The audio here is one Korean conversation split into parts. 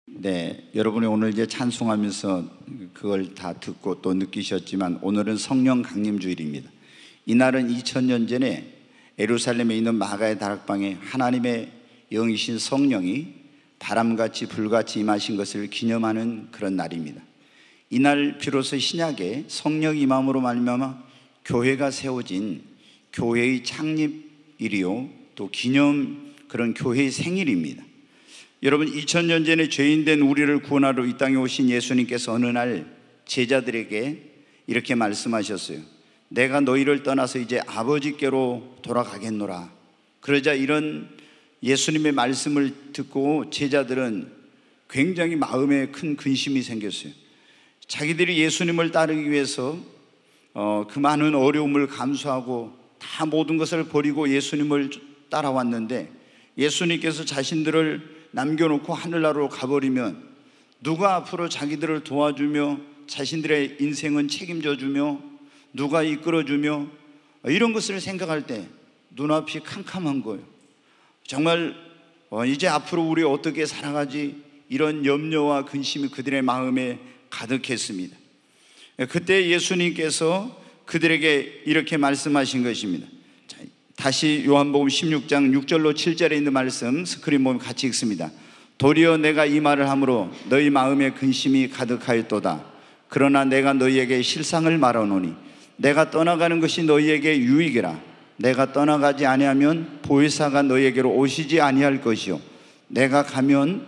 네, 여러분이 오늘 이제 찬송하면서 그걸 다 듣고 또 느끼셨지만 오늘은 성령 강림 주일입니다. 이날은 2000년 전에 예루살렘에 있는 마가의 다락방에 하나님의 영이신 성령이 바람같이 불같이 임하신 것을 기념하는 그런 날입니다. 이날 비로소 신약에 성령 임함으로 말미암아 교회가 세워진 교회의 창립일이요 또 기념 그런 교회의 생일입니다. 여러분, 2000년 전에 죄인된 우리를 구원하러 이 땅에 오신 예수님께서 어느 날 제자들에게 이렇게 말씀하셨어요. 내가 너희를 떠나서 이제 아버지께로 돌아가겠노라. 그러자 이런 예수님의 말씀을 듣고 제자들은 굉장히 마음에 큰 근심이 생겼어요. 자기들이 예수님을 따르기 위해서 그 많은 어려움을 감수하고 다 모든 것을 버리고 예수님을 따라왔는데 예수님께서 자신들을 남겨놓고 하늘나라로 가버리면 누가 앞으로 자기들을 도와주며 자신들의 인생은 책임져주며 누가 이끌어주며 이런 것을 생각할 때 눈앞이 캄캄한 거예요. 정말 이제 앞으로 우리 어떻게 살아가지, 이런 염려와 근심이 그들의 마음에 가득했습니다. 그때 예수님께서 그들에게 이렇게 말씀하신 것입니다. 다시 요한복음 16장 6절로 7절에 있는 말씀 스크린 보면 같이 읽습니다. 도리어 내가 이 말을 함으로 너희 마음에 근심이 가득하였도다. 그러나 내가 너희에게 실상을 말하노니 내가 떠나가는 것이 너희에게 유익이라. 내가 떠나가지 아니하면 보혜사가 너희에게로 오시지 아니할 것이요 내가 가면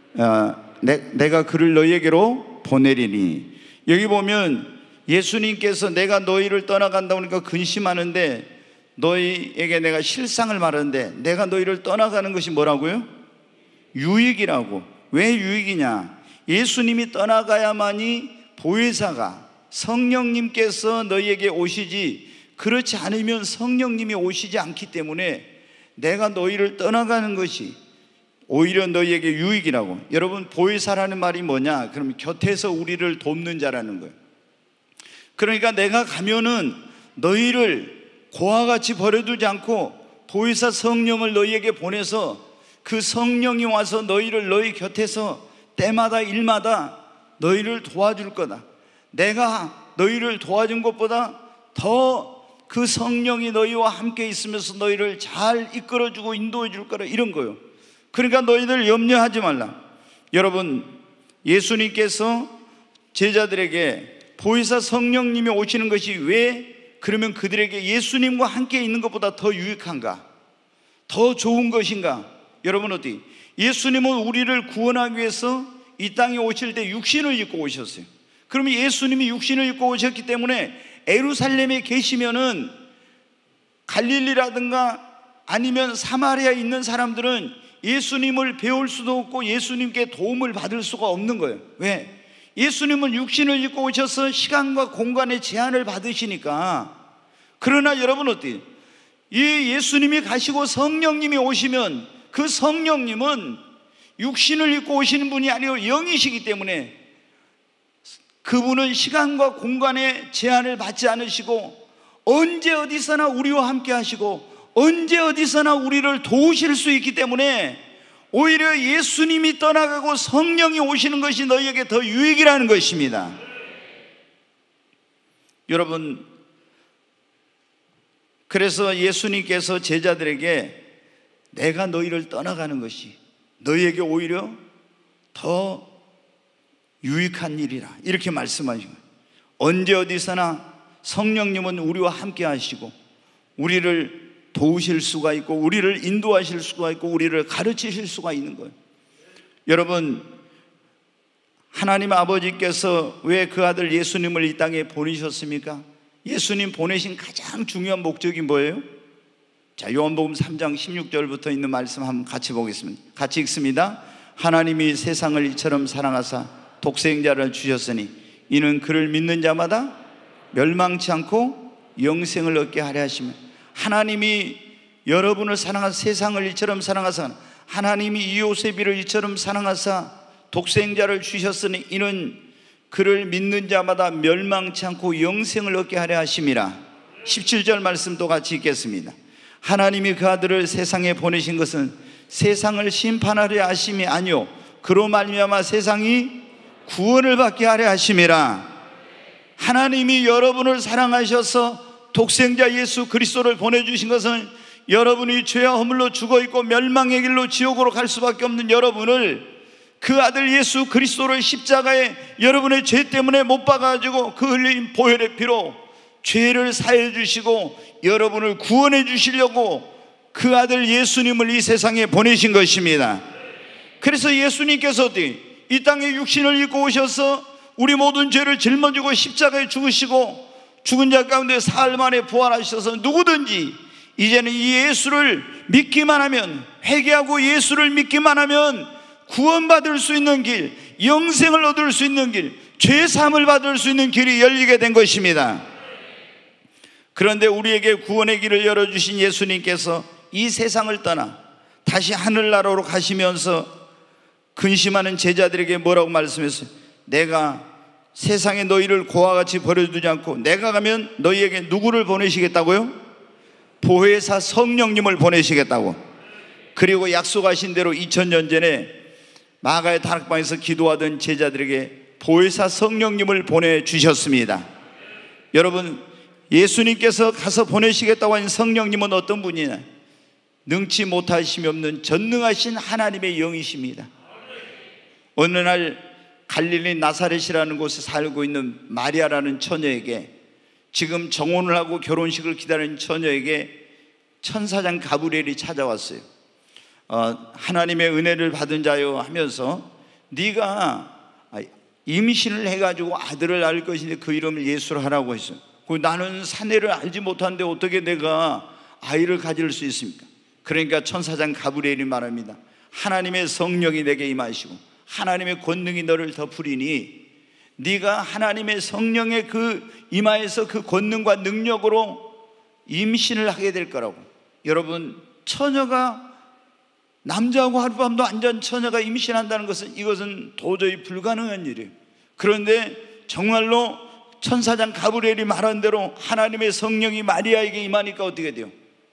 내가 그를 너희에게로 보내리니. 여기 보면 예수님께서 내가 너희를 떠나간다 보니까 근심하는데 너희에게 내가 실상을 말하는데 내가 너희를 떠나가는 것이 뭐라고요? 유익이라고. 왜 유익이냐? 예수님이 떠나가야만이 보혜사가 성령님께서 너희에게 오시지, 그렇지 않으면 성령님이 오시지 않기 때문에 내가 너희를 떠나가는 것이 오히려 너희에게 유익이라고. 여러분, 보혜사라는 말이 뭐냐? 그러면 곁에서 우리를 돕는 자라는 거예요. 그러니까 내가 가면은 너희를 고와 같이 버려두지 않고 보혜사 성령을 너희에게 보내서 그 성령이 와서 너희를 너희 곁에서 때마다 일마다 너희를 도와줄 거다. 내가 너희를 도와준 것보다 더 그 성령이 너희와 함께 있으면서 너희를 잘 이끌어주고 인도해 줄 거라, 이런 거예요. 그러니까 너희들 염려하지 말라. 여러분, 예수님께서 제자들에게 보혜사 성령님이 오시는 것이 왜 그러면 그들에게 예수님과 함께 있는 것보다 더 유익한가? 더 좋은 것인가? 여러분, 어디? 예수님은 우리를 구원하기 위해서 이 땅에 오실 때 육신을 입고 오셨어요. 그러면 예수님이 육신을 입고 오셨기 때문에 예루살렘에 계시면은 갈릴리라든가 아니면 사마리아에 있는 사람들은 예수님을 배울 수도 없고 예수님께 도움을 받을 수가 없는 거예요. 왜? 예수님은 육신을 입고 오셔서 시간과 공간의 제한을 받으시니까. 그러나 여러분, 어때요? 이 예수님이 가시고 성령님이 오시면 그 성령님은 육신을 입고 오시는 분이 아니고 영이시기 때문에 그분은 시간과 공간의 제한을 받지 않으시고 언제 어디서나 우리와 함께 하시고 언제 어디서나 우리를 도우실 수 있기 때문에 오히려 예수님이 떠나가고 성령이 오시는 것이 너희에게 더 유익이라는 것입니다. 여러분, 그래서 예수님께서 제자들에게 내가 너희를 떠나가는 것이 너희에게 오히려 더 유익한 일이라, 이렇게 말씀하신 거예요. 언제 어디서나 성령님은 우리와 함께 하시고 우리를 도우실 수가 있고 우리를 인도하실 수가 있고 우리를 가르치실 수가 있는 거예요. 여러분, 하나님 아버지께서 왜 그 아들 예수님을 이 땅에 보내셨습니까? 예수님 보내신 가장 중요한 목적이 뭐예요? 자, 요한복음 3장 16절부터 있는 말씀 한번 같이 보겠습니다. 같이 읽습니다. 하나님이 세상을 이처럼 사랑하사 독생자를 주셨으니 이는 그를 믿는 자마다 멸망치 않고 영생을 얻게 하려 하시며. 하나님이 여러분을 사랑하사 세상을 이처럼 사랑하사 하나님이 요셉이를 이처럼 사랑하사 독생자를 주셨으니 이는 그를 믿는 자마다 멸망치 않고 영생을 얻게 하려 하심이라. 17절 말씀도 같이 읽겠습니다. 하나님이 그 아들을 세상에 보내신 것은 세상을 심판하려 하심이 아니요 그로 말미암아 세상이 구원을 받게 하려 하심이라. 하나님이 여러분을 사랑하셔서 독생자 예수 그리스도를 보내주신 것은 여러분이 죄와 허물로 죽어있고 멸망의 길로 지옥으로 갈 수밖에 없는 여러분을 그 아들 예수 그리스도를 십자가에 여러분의 죄 때문에 못 박아가지고 그 흘린 보혈의 피로 죄를 사해 주시고 여러분을 구원해 주시려고 그 아들 예수님을 이 세상에 보내신 것입니다. 그래서 예수님께서 이 땅에 육신을 입고 오셔서 우리 모든 죄를 짊어지고 십자가에 죽으시고 죽은 자 가운데 사흘 만에 부활하셔서 누구든지 이제는 이 예수를 믿기만 하면, 회개하고 예수를 믿기만 하면 구원받을 수 있는 길, 영생을 얻을 수 있는 길, 죄사함을 받을 수 있는 길이 열리게 된 것입니다. 그런데 우리에게 구원의 길을 열어주신 예수님께서 이 세상을 떠나 다시 하늘나라로 가시면서 근심하는 제자들에게 뭐라고 말씀했어요? 내가 세상에 너희를 고와 같이 버려두지 않고 내가 가면 너희에게 누구를 보내시겠다고요? 보혜사 성령님을 보내시겠다고. 그리고 약속하신 대로 2000년 전에 마가의 다락방에서 기도하던 제자들에게 보혜사 성령님을 보내주셨습니다. 여러분, 예수님께서 가서 보내시겠다고 하신 성령님은 어떤 분이냐? 능치 못하심이 없는 전능하신 하나님의 영이십니다. 어느 날 갈릴리 나사렛이라는 곳에 살고 있는 마리아라는 처녀에게, 지금 정혼을 하고 결혼식을 기다리는 처녀에게 천사장 가브리엘이 찾아왔어요. 하나님의 은혜를 받은 자요 하면서 네가 임신을 해가지고 아들을 낳을 것인데 그 이름을 예수로 하라고 했어요. 나는 사내를 알지 못하는데 어떻게 내가 아이를 가질 수 있습니까? 그러니까 천사장 가브리엘이 말합니다. 하나님의 성령이 내게 임하시고 하나님의 권능이 너를 덮으리니 네가 하나님의 성령의 그 임하에서 그 권능과 능력으로 임신을 하게 될 거라고. 여러분, 처녀가, 남자하고 하룻밤도 안 잔 처녀가 임신한다는 것은, 이것은 도저히 불가능한 일이에요. 그런데 정말로 천사장 가브리엘이 말한 대로 하나님의 성령이 마리아에게 임하니까 어떻게 돼요?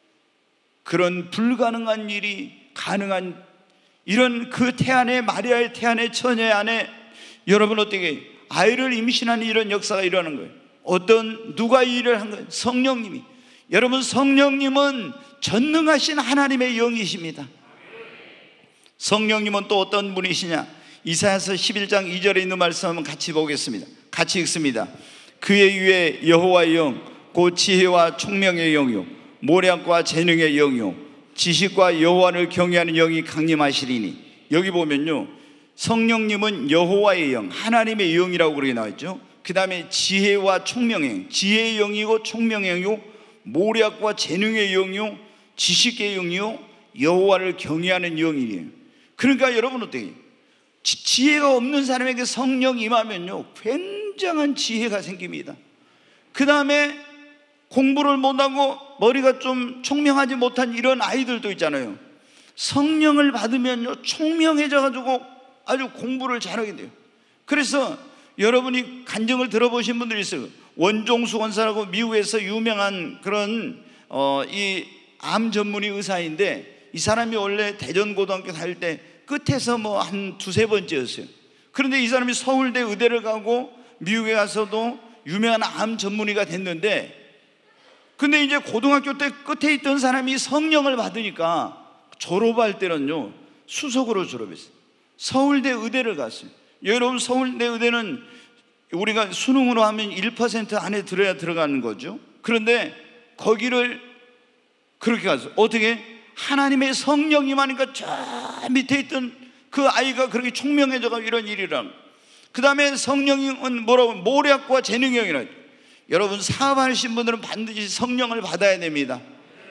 그런 불가능한 일이 가능한, 이런 그 태안의, 마리아의 태안의 처녀의 안에 여러분 어떻게 아이를 임신하는 이런 역사가 일어나는 거예요. 누가 이 일을 한 거예요? 성령님이. 여러분, 성령님은 전능하신 하나님의 영이십니다. 성령님은 또 어떤 분이시냐? 이사야서 11장 2절에 있는 말씀 한번 같이 보겠습니다. 같이 읽습니다. 그의 위에 여호와의 영, 곧 지혜와 총명의 영이요 모략과 재능의 영이요 지식과 여호와를 경외하는 영이 강림하시리니. 여기 보면요, 성령님은 여호와의 영, 하나님의 영이라고 그렇게 나와있죠. 그 다음에 지혜와 총명의 영, 지혜의 영이고 총명의 영이요 모략과 재능의 영이요 지식의 영이요 여호와를 경외하는 영이에요. 그러니까 여러분 어떻게, 지혜가 없는 사람에게 성령이 임하면요 굉장한 지혜가 생깁니다. 그 다음에 공부를 못하고 머리가 좀 총명하지 못한 이런 아이들도 있잖아요. 성령을 받으면요 총명해져 가지고 아주 공부를 잘하게 돼요. 그래서 여러분이 간증을 들어보신 분들이 있어요. 원종수 원사라고 미국에서 유명한 그런 이 암 전문의 의사인데, 이 사람이 원래 대전고등학교 다닐 때 끝에서 뭐 한 두세 번째였어요. 그런데 이 사람이 서울대 의대를 가고 미국에 가서도 유명한 암 전문의가 됐는데, 근데 이제 고등학교 때 끝에 있던 사람이 성령을 받으니까 졸업할 때는요 수석으로 졸업했어요. 서울대 의대를 갔어요. 여러분, 서울대 의대는 우리가 수능으로 하면 1% 안에 들어야 들어가는 거죠. 그런데 거기를 그렇게 갔어요. 어떻게? 하나님의 성령이 많으니까 저 밑에 있던 그 아이가 그렇게 총명해져가 이런 일이란. 그 다음에 성령은 뭐라고? 모략과 재능형이라. 여러분, 사업하신 분들은 반드시 성령을 받아야 됩니다.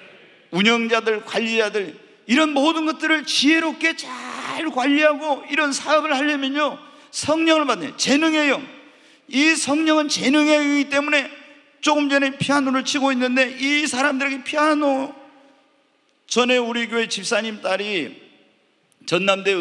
운영자들, 관리자들, 이런 모든 것들을 지혜롭게 잘 관리하고 이런 사업을 하려면요 성령을 받아야 돼요. 재능의 영, 이 성령은 재능의 영이기 때문에, 조금 전에 피아노를 치고 있는데 이 사람들에게 피아노, 전에 우리 교회 집사님 딸이 전남대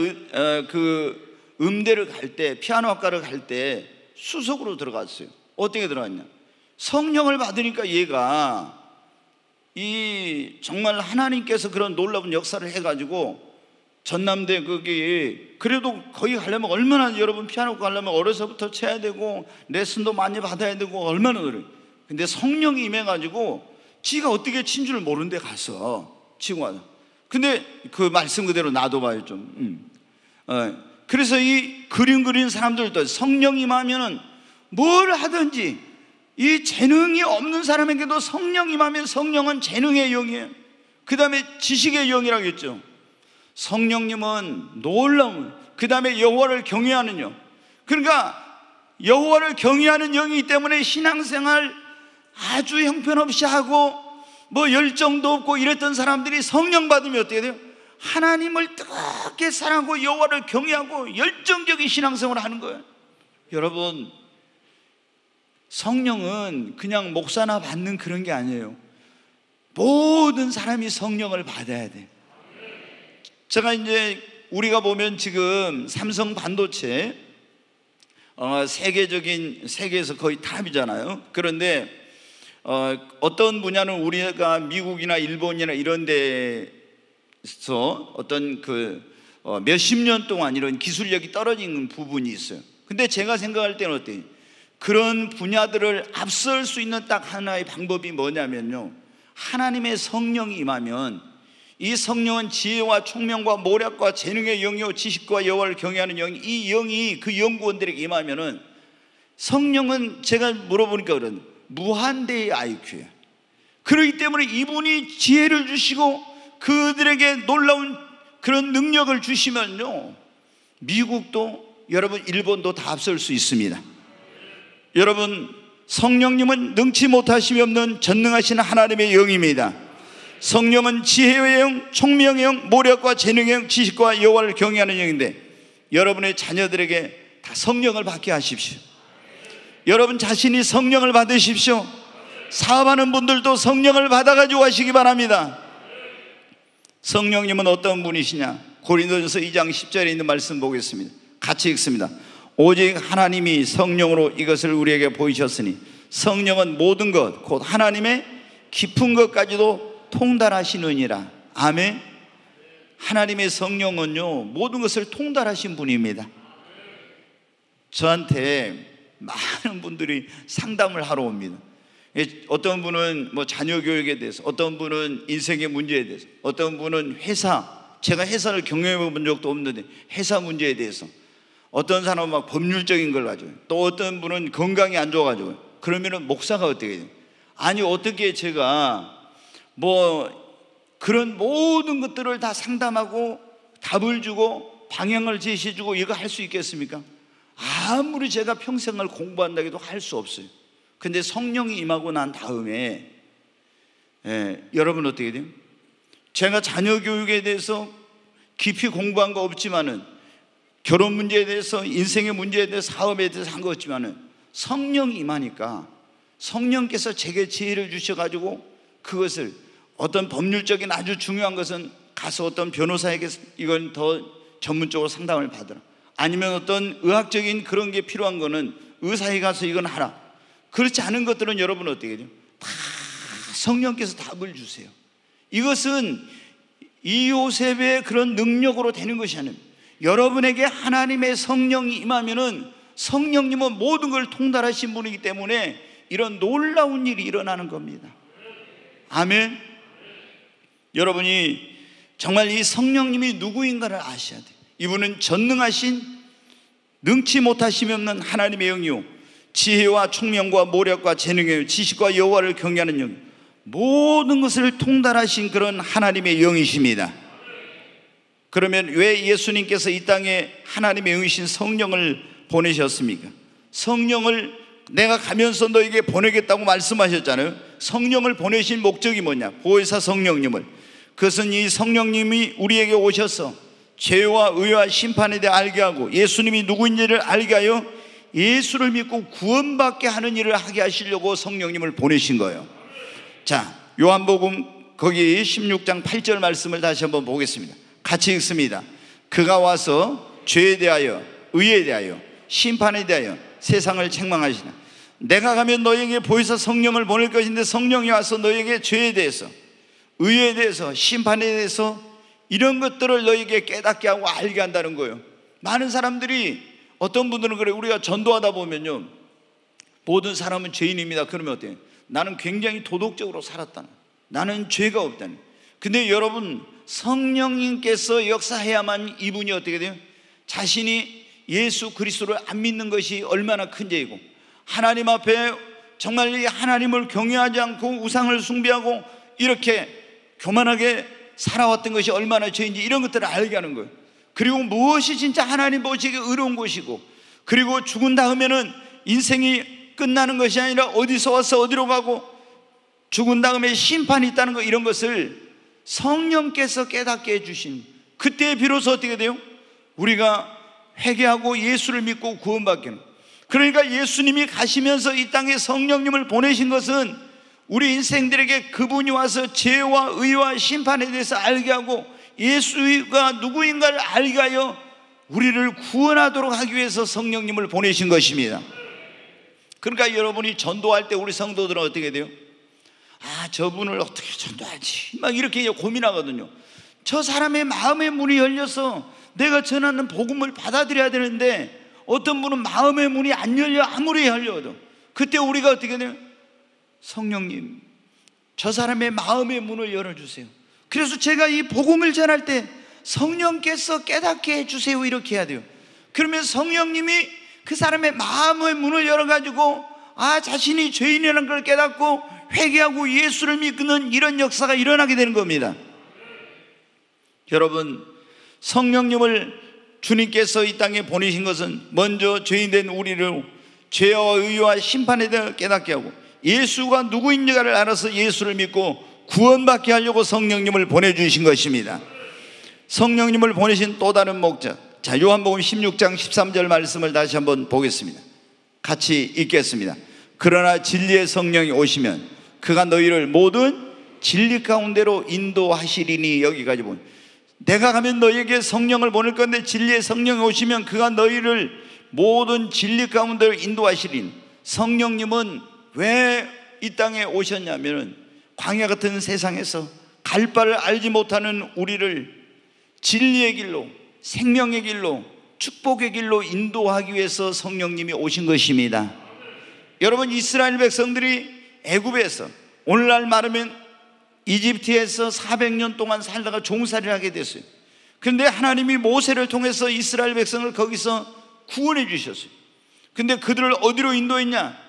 그 음대를 갈 때, 피아노 학과를 갈 때 수석으로 들어갔어요. 어떻게 들어갔냐? 성령을 받으니까 얘가 이 정말 하나님께서 그런 놀라운 역사를 해가지고 전남대 거기 그래도 거기 가려면 얼마나, 여러분 피아노 가려면 어려서부터 쳐야 되고 레슨도 많이 받아야 되고 얼마나 그래. 근데 성령이 임해가지고 지가 어떻게 친 줄 모르는데 가서 치고 와서. 근데 그 말씀 그대로 놔둬봐요 좀. 그래서 이 그림 그리는 사람들도 성령이 임하면은 뭘 하든지, 이 재능이 없는 사람에게도 성령이 임하면 성령은 재능의 영이에요. 그 다음에 지식의 영이라고 했죠. 성령님은 놀라운, 그 다음에 여호와를 경외하는 영. 그러니까 여호와를 경외하는 영이기 때문에 신앙생활 아주 형편없이 하고 뭐 열정도 없고 이랬던 사람들이 성령 받으면 어떻게 돼요? 하나님을 뜨겁게 사랑하고 여호와를 경외하고 열정적인 신앙생활을 하는 거예요. 여러분, 성령은 그냥 목사나 받는 그런 게 아니에요. 모든 사람이 성령을 받아야 돼. 제가 이제 우리가 보면 지금 삼성 반도체 세계에서 거의 탑이잖아요. 그런데 어떤 분야는 우리가 미국이나 일본이나 이런 데서 어떤 몇십 년 동안 이런 기술력이 떨어진 부분이 있어요. 근데 제가 생각할 때는 어때요? 그런 분야들을 앞설 수 있는 딱 하나의 방법이 뭐냐면요, 하나님의 성령이 임하면, 이 성령은 지혜와 총명과 모략과 재능의 영이요 지식과 여호와를 경외하는 영이, 이 영이 그 연구원들에게 임하면은, 성령은 제가 물어보니까 그런 무한대의 IQ예요. 그렇기 때문에 이분이 지혜를 주시고 그들에게 놀라운 그런 능력을 주시면요, 미국도 여러분 일본도 다 앞설 수 있습니다. 여러분, 성령님은 능치 못하심이 없는 전능하신 하나님의 영입니다. 성령은 지혜의 영, 총명의 영, 모략과 재능의 영, 지식과 여호와를 경외하는 영인데, 여러분의 자녀들에게 다 성령을 받게 하십시오. 여러분 자신이 성령을 받으십시오. 사업하는 분들도 성령을 받아가지고 하시기 바랍니다. 성령님은 어떤 분이시냐? 고린도전서 2장 10절에 있는 말씀 보겠습니다. 같이 읽습니다. 오직 하나님이 성령으로 이것을 우리에게 보이셨으니 성령은 모든 것 곧 하나님의 깊은 것까지도 통달하시느니라. 아멘. 하나님의 성령은요, 모든 것을 통달하신 분입니다. 저한테 많은 분들이 상담을 하러 옵니다. 어떤 분은 뭐 자녀 교육에 대해서, 어떤 분은 인생의 문제에 대해서, 어떤 분은 제가 회사를 경영해 본 적도 없는데 회사 문제에 대해서, 어떤 사람은 막 법률적인 걸 가지고, 또 어떤 분은 건강이 안 좋아가지고. 그러면은 목사가 어떻게 돼요? 아니, 어떻게 제가 뭐 그런 모든 것들을 다 상담하고 답을 주고 방향을 제시해주고 이거 할 수 있겠습니까? 아무리 제가 평생을 공부한다고 해도 할 수 없어요. 근데 성령이 임하고 난 다음에 여러분 어떻게 돼요? 제가 자녀 교육에 대해서 깊이 공부한 거 없지만은, 결혼 문제에 대해서, 인생의 문제에 대해서, 사업에 대해서 한 거 없지만은, 성령이 임하니까 성령께서 제게 지혜를 주셔가지고 그것을, 어떤 법률적인 아주 중요한 것은 가서 어떤 변호사에게 이건 더 전문적으로 상담을 받으라, 아니면 어떤 의학적인 그런 게 필요한 거는 의사에 가서 이건 하라. 그렇지 않은 것들은 여러분 어떻게 돼요? 다 성령께서 답을 주세요. 이것은 이 요셉의 그런 능력으로 되는 것이 아닙니다. 여러분에게 하나님의 성령이 임하면은, 성령님은 모든 걸 통달하신 분이기 때문에 이런 놀라운 일이 일어나는 겁니다. 아멘. 여러분이 정말 이 성령님이 누구인가를 아셔야 돼요. 이분은 전능하신, 능치 못하심이 없는 하나님의 영이요 지혜와 총명과 모략과 재능의 지식과 여호와를 경외하는 영, 모든 것을 통달하신 그런 하나님의 영이십니다. 그러면 왜 예수님께서 이 땅에 하나님의 영이신 성령을 보내셨습니까? 성령을 내가 가면서 너에게 보내겠다고 말씀하셨잖아요. 성령을 보내신 목적이 뭐냐? 보혜사 성령님을. 그것은 이 성령님이 우리에게 오셔서 죄와 의와 심판에 대해 알게 하고, 예수님이 누구인지를 알게 하여 예수를 믿고 구원받게 하는 일을 하게 하시려고 성령님을 보내신 거예요. 자, 요한복음 거기 16장 8절 말씀을 다시 한번 보겠습니다. 같이 읽습니다. 그가 와서 죄에 대하여, 의에 대하여, 심판에 대하여 세상을 책망하시나. 내가 가면 너에게 보혜사 성령을 보낼 것인데, 성령이 와서 너에게 죄에 대해서, 의에 대해서, 심판에 대해서 이런 것들을 너에게 깨닫게 하고 알게 한다는 거예요. 많은 사람들이, 어떤 분들은 그래, 우리가 전도하다 보면요, 모든 사람은 죄인입니다. 그러면 어때요? 나는 굉장히 도덕적으로 살았다는, 나는 죄가 없다는. 근데 여러분, 성령님께서 역사해야만 이분이 어떻게 돼요? 자신이 예수 그리스도를 안 믿는 것이 얼마나 큰 죄이고, 하나님 앞에 정말 이 하나님을 경외하지 않고 우상을 숭배하고 이렇게 교만하게 살아왔던 것이 얼마나 죄인지, 이런 것들을 알게 하는 거예요. 그리고 무엇이 진짜 하나님 보시기에 의로운 것이고, 그리고 죽은 다음에는 인생이 끝나는 것이 아니라 어디서 와서 어디로 가고 죽은 다음에 심판이 있다는 것, 이런 것을 성령께서 깨닫게 해주신, 그때 비로소 어떻게 돼요? 우리가 회개하고 예수를 믿고 구원받기는. 그러니까 예수님이 가시면서 이 땅에 성령님을 보내신 것은 우리 인생들에게 그분이 와서 죄와 의와 심판에 대해서 알게 하고 예수가 누구인가를 알게 하여 우리를 구원하도록 하기 위해서 성령님을 보내신 것입니다. 그러니까 여러분이 전도할 때 우리 성도들은 어떻게 돼요? 아, 저분을 어떻게 전도하지? 막 이렇게 고민하거든요. 저 사람의 마음의 문이 열려서 내가 전하는 복음을 받아들여야 되는데, 어떤 분은 마음의 문이 안 열려, 아무리 열려도. 그때 우리가 어떻게 돼요? 성령님, 저 사람의 마음의 문을 열어주세요. 그래서 제가 이 복음을 전할 때 성령께서 깨닫게 해주세요, 이렇게 해야 돼요. 그러면 성령님이 그 사람의 마음의 문을 열어가지고, 아, 자신이 죄인이라는 걸 깨닫고 회개하고 예수를 믿는 이런 역사가 일어나게 되는 겁니다. 여러분, 성령님을 주님께서 이 땅에 보내신 것은 먼저 죄인된 우리를 죄와 의와 심판에 대해 깨닫게 하고 예수가 누구인지를 알아서 예수를 믿고 구원받게 하려고 성령님을 보내주신 것입니다. 성령님을 보내신 또 다른 목적, 자, 요한복음 16장 13절 말씀을 다시 한번 보겠습니다. 같이 읽겠습니다. 그러나 진리의 성령이 오시면 그가 너희를 모든 진리 가운데로 인도하시리니, 여기까지 보면 내가 가면 너희에게 성령을 보낼 건데 진리의 성령이 오시면 그가 너희를 모든 진리 가운데로 인도하시리니. 성령님은 왜 이 땅에 오셨냐면 광야 같은 세상에서 갈 바를 알지 못하는 우리를 진리의 길로, 생명의 길로, 축복의 길로 인도하기 위해서 성령님이 오신 것입니다. 여러분, 이스라엘 백성들이 애굽에서, 오늘날 말하면 이집트에서 400년 동안 살다가 종살이를 하게 됐어요. 그런데 하나님이 모세를 통해서 이스라엘 백성을 거기서 구원해 주셨어요. 근데 그들을 어디로 인도했냐?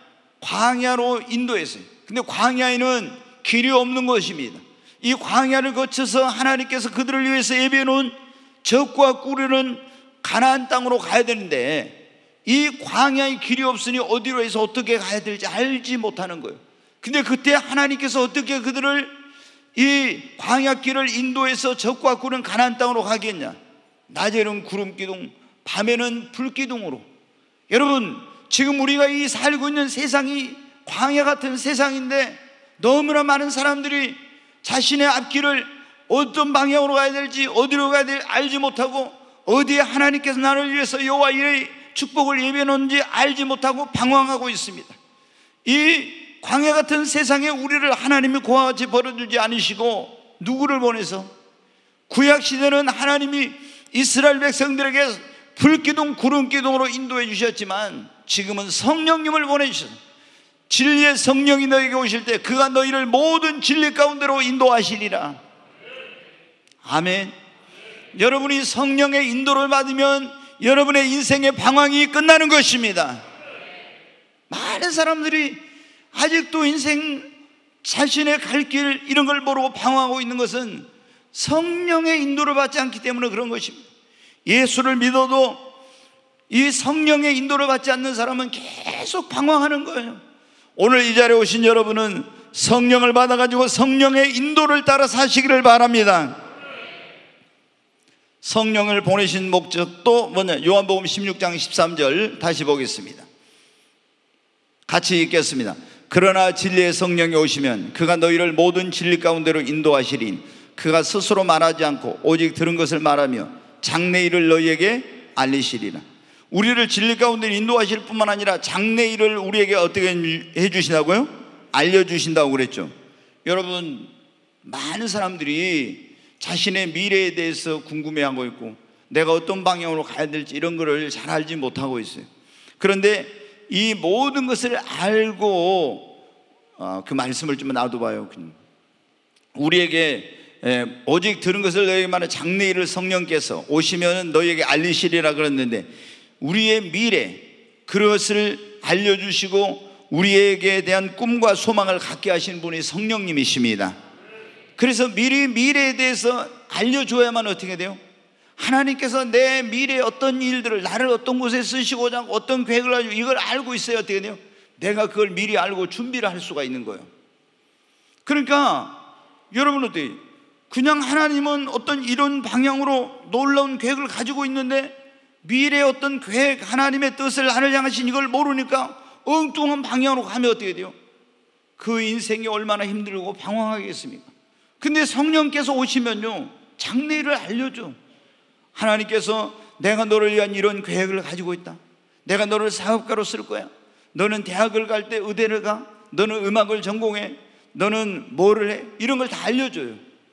광야로 인도했어요. 근데 광야에는 길이 없는 것입니다. 이 광야를 거쳐서 하나님께서 그들을 위해서 예비해 놓은 젖과 꿀을 가나안 땅으로 가야 되는데, 이 광야의 길이 없으니 어디로 해서 어떻게 가야 될지 알지 못하는 거예요. 근데 그때 하나님께서 어떻게 그들을 이 광야길을 인도해서 젖과 꿀은 가나안 땅으로 가겠냐? 낮에는 구름기둥, 밤에는 불기둥으로. 여러분, 지금 우리가 이 살고 있는 세상이 광야 같은 세상인데 너무나 많은 사람들이 자신의 앞길을 어떤 방향으로 가야 될지, 어디로 가야 될지 알지 못하고, 어디에 하나님께서 나를 위해서 여호와 일의 축복을 예비해 놓은지 알지 못하고 방황하고 있습니다. 이 광야 같은 세상에 우리를 하나님이 그와 같이 버려두지 않으시고 누구를 보내서, 구약시대는 하나님이 이스라엘 백성들에게 불기둥 구름기둥으로 인도해 주셨지만 지금은 성령님을 보내주셔서 진리의 성령이 너에게 오실 때 그가 너희를 모든 진리 가운데로 인도하시리라. 아멘. 여러분이 성령의 인도를 받으면 여러분의 인생의 방황이 끝나는 것입니다. 많은 사람들이 아직도 인생 자신의 갈 길 이런 걸 모르고 방황하고 있는 것은 성령의 인도를 받지 않기 때문에 그런 것입니다. 예수를 믿어도 이 성령의 인도를 받지 않는 사람은 계속 방황하는 거예요. 오늘 이 자리에 오신 여러분은 성령을 받아가지고 성령의 인도를 따라 사시기를 바랍니다. 성령을 보내신 목적도 뭐냐? 요한복음 16장 13절 다시 보겠습니다. 같이 읽겠습니다. 그러나 진리의 성령이 오시면 그가 너희를 모든 진리 가운데로 인도하시리니 그가 스스로 말하지 않고 오직 들은 것을 말하며 장래일을 너희에게 알리시리라. 우리를 진리 가운데 인도하실 뿐만 아니라 장래일을 우리에게 어떻게 해주신다고요? 알려주신다고 그랬죠. 여러분, 많은 사람들이 자신의 미래에 대해서 궁금해하고 있고 내가 어떤 방향으로 가야 될지 이런 거를 잘 알지 못하고 있어요. 그런데 이 모든 것을 알고 그 말씀을 좀 놔둬봐요. 우리에게 오직 들은 것을 너에게 말하는 장래일을 성령께서 오시면 너희에게 알리시리라 그랬는데, 우리의 미래 그것을 알려주시고 우리에게 대한 꿈과 소망을 갖게 하신 분이 성령님이십니다. 그래서 미래에 대해서 알려줘야만 어떻게 돼요? 하나님께서 내 미래의 어떤 일들을, 나를 어떤 곳에 쓰시고자 하고 어떤 계획을 가지고 이걸 알고 있어야 어떻게 돼요? 내가 그걸 미리 알고 준비를 할 수가 있는 거예요. 그러니까 여러분 어때요? 그냥 하나님은 어떤 이런 방향으로 놀라운 계획을 가지고 있는데 미래의 어떤 계획, 하나님의 뜻을 나를 향하신 이걸 모르니까 엉뚱한 방향으로 가면 어떻게 돼요? 그 인생이 얼마나 힘들고 방황하겠습니까? 근데 성령께서 오시면요, 장래를 알려줘. 하나님께서 내가 너를 위한 이런 계획을 가지고 있다. 내가 너를 사업가로 쓸 거야. 너는 대학을 갈 때 의대를 가. 너는 음악을 전공해. 너는 뭐를 해. 이런 걸 다 알려줘요.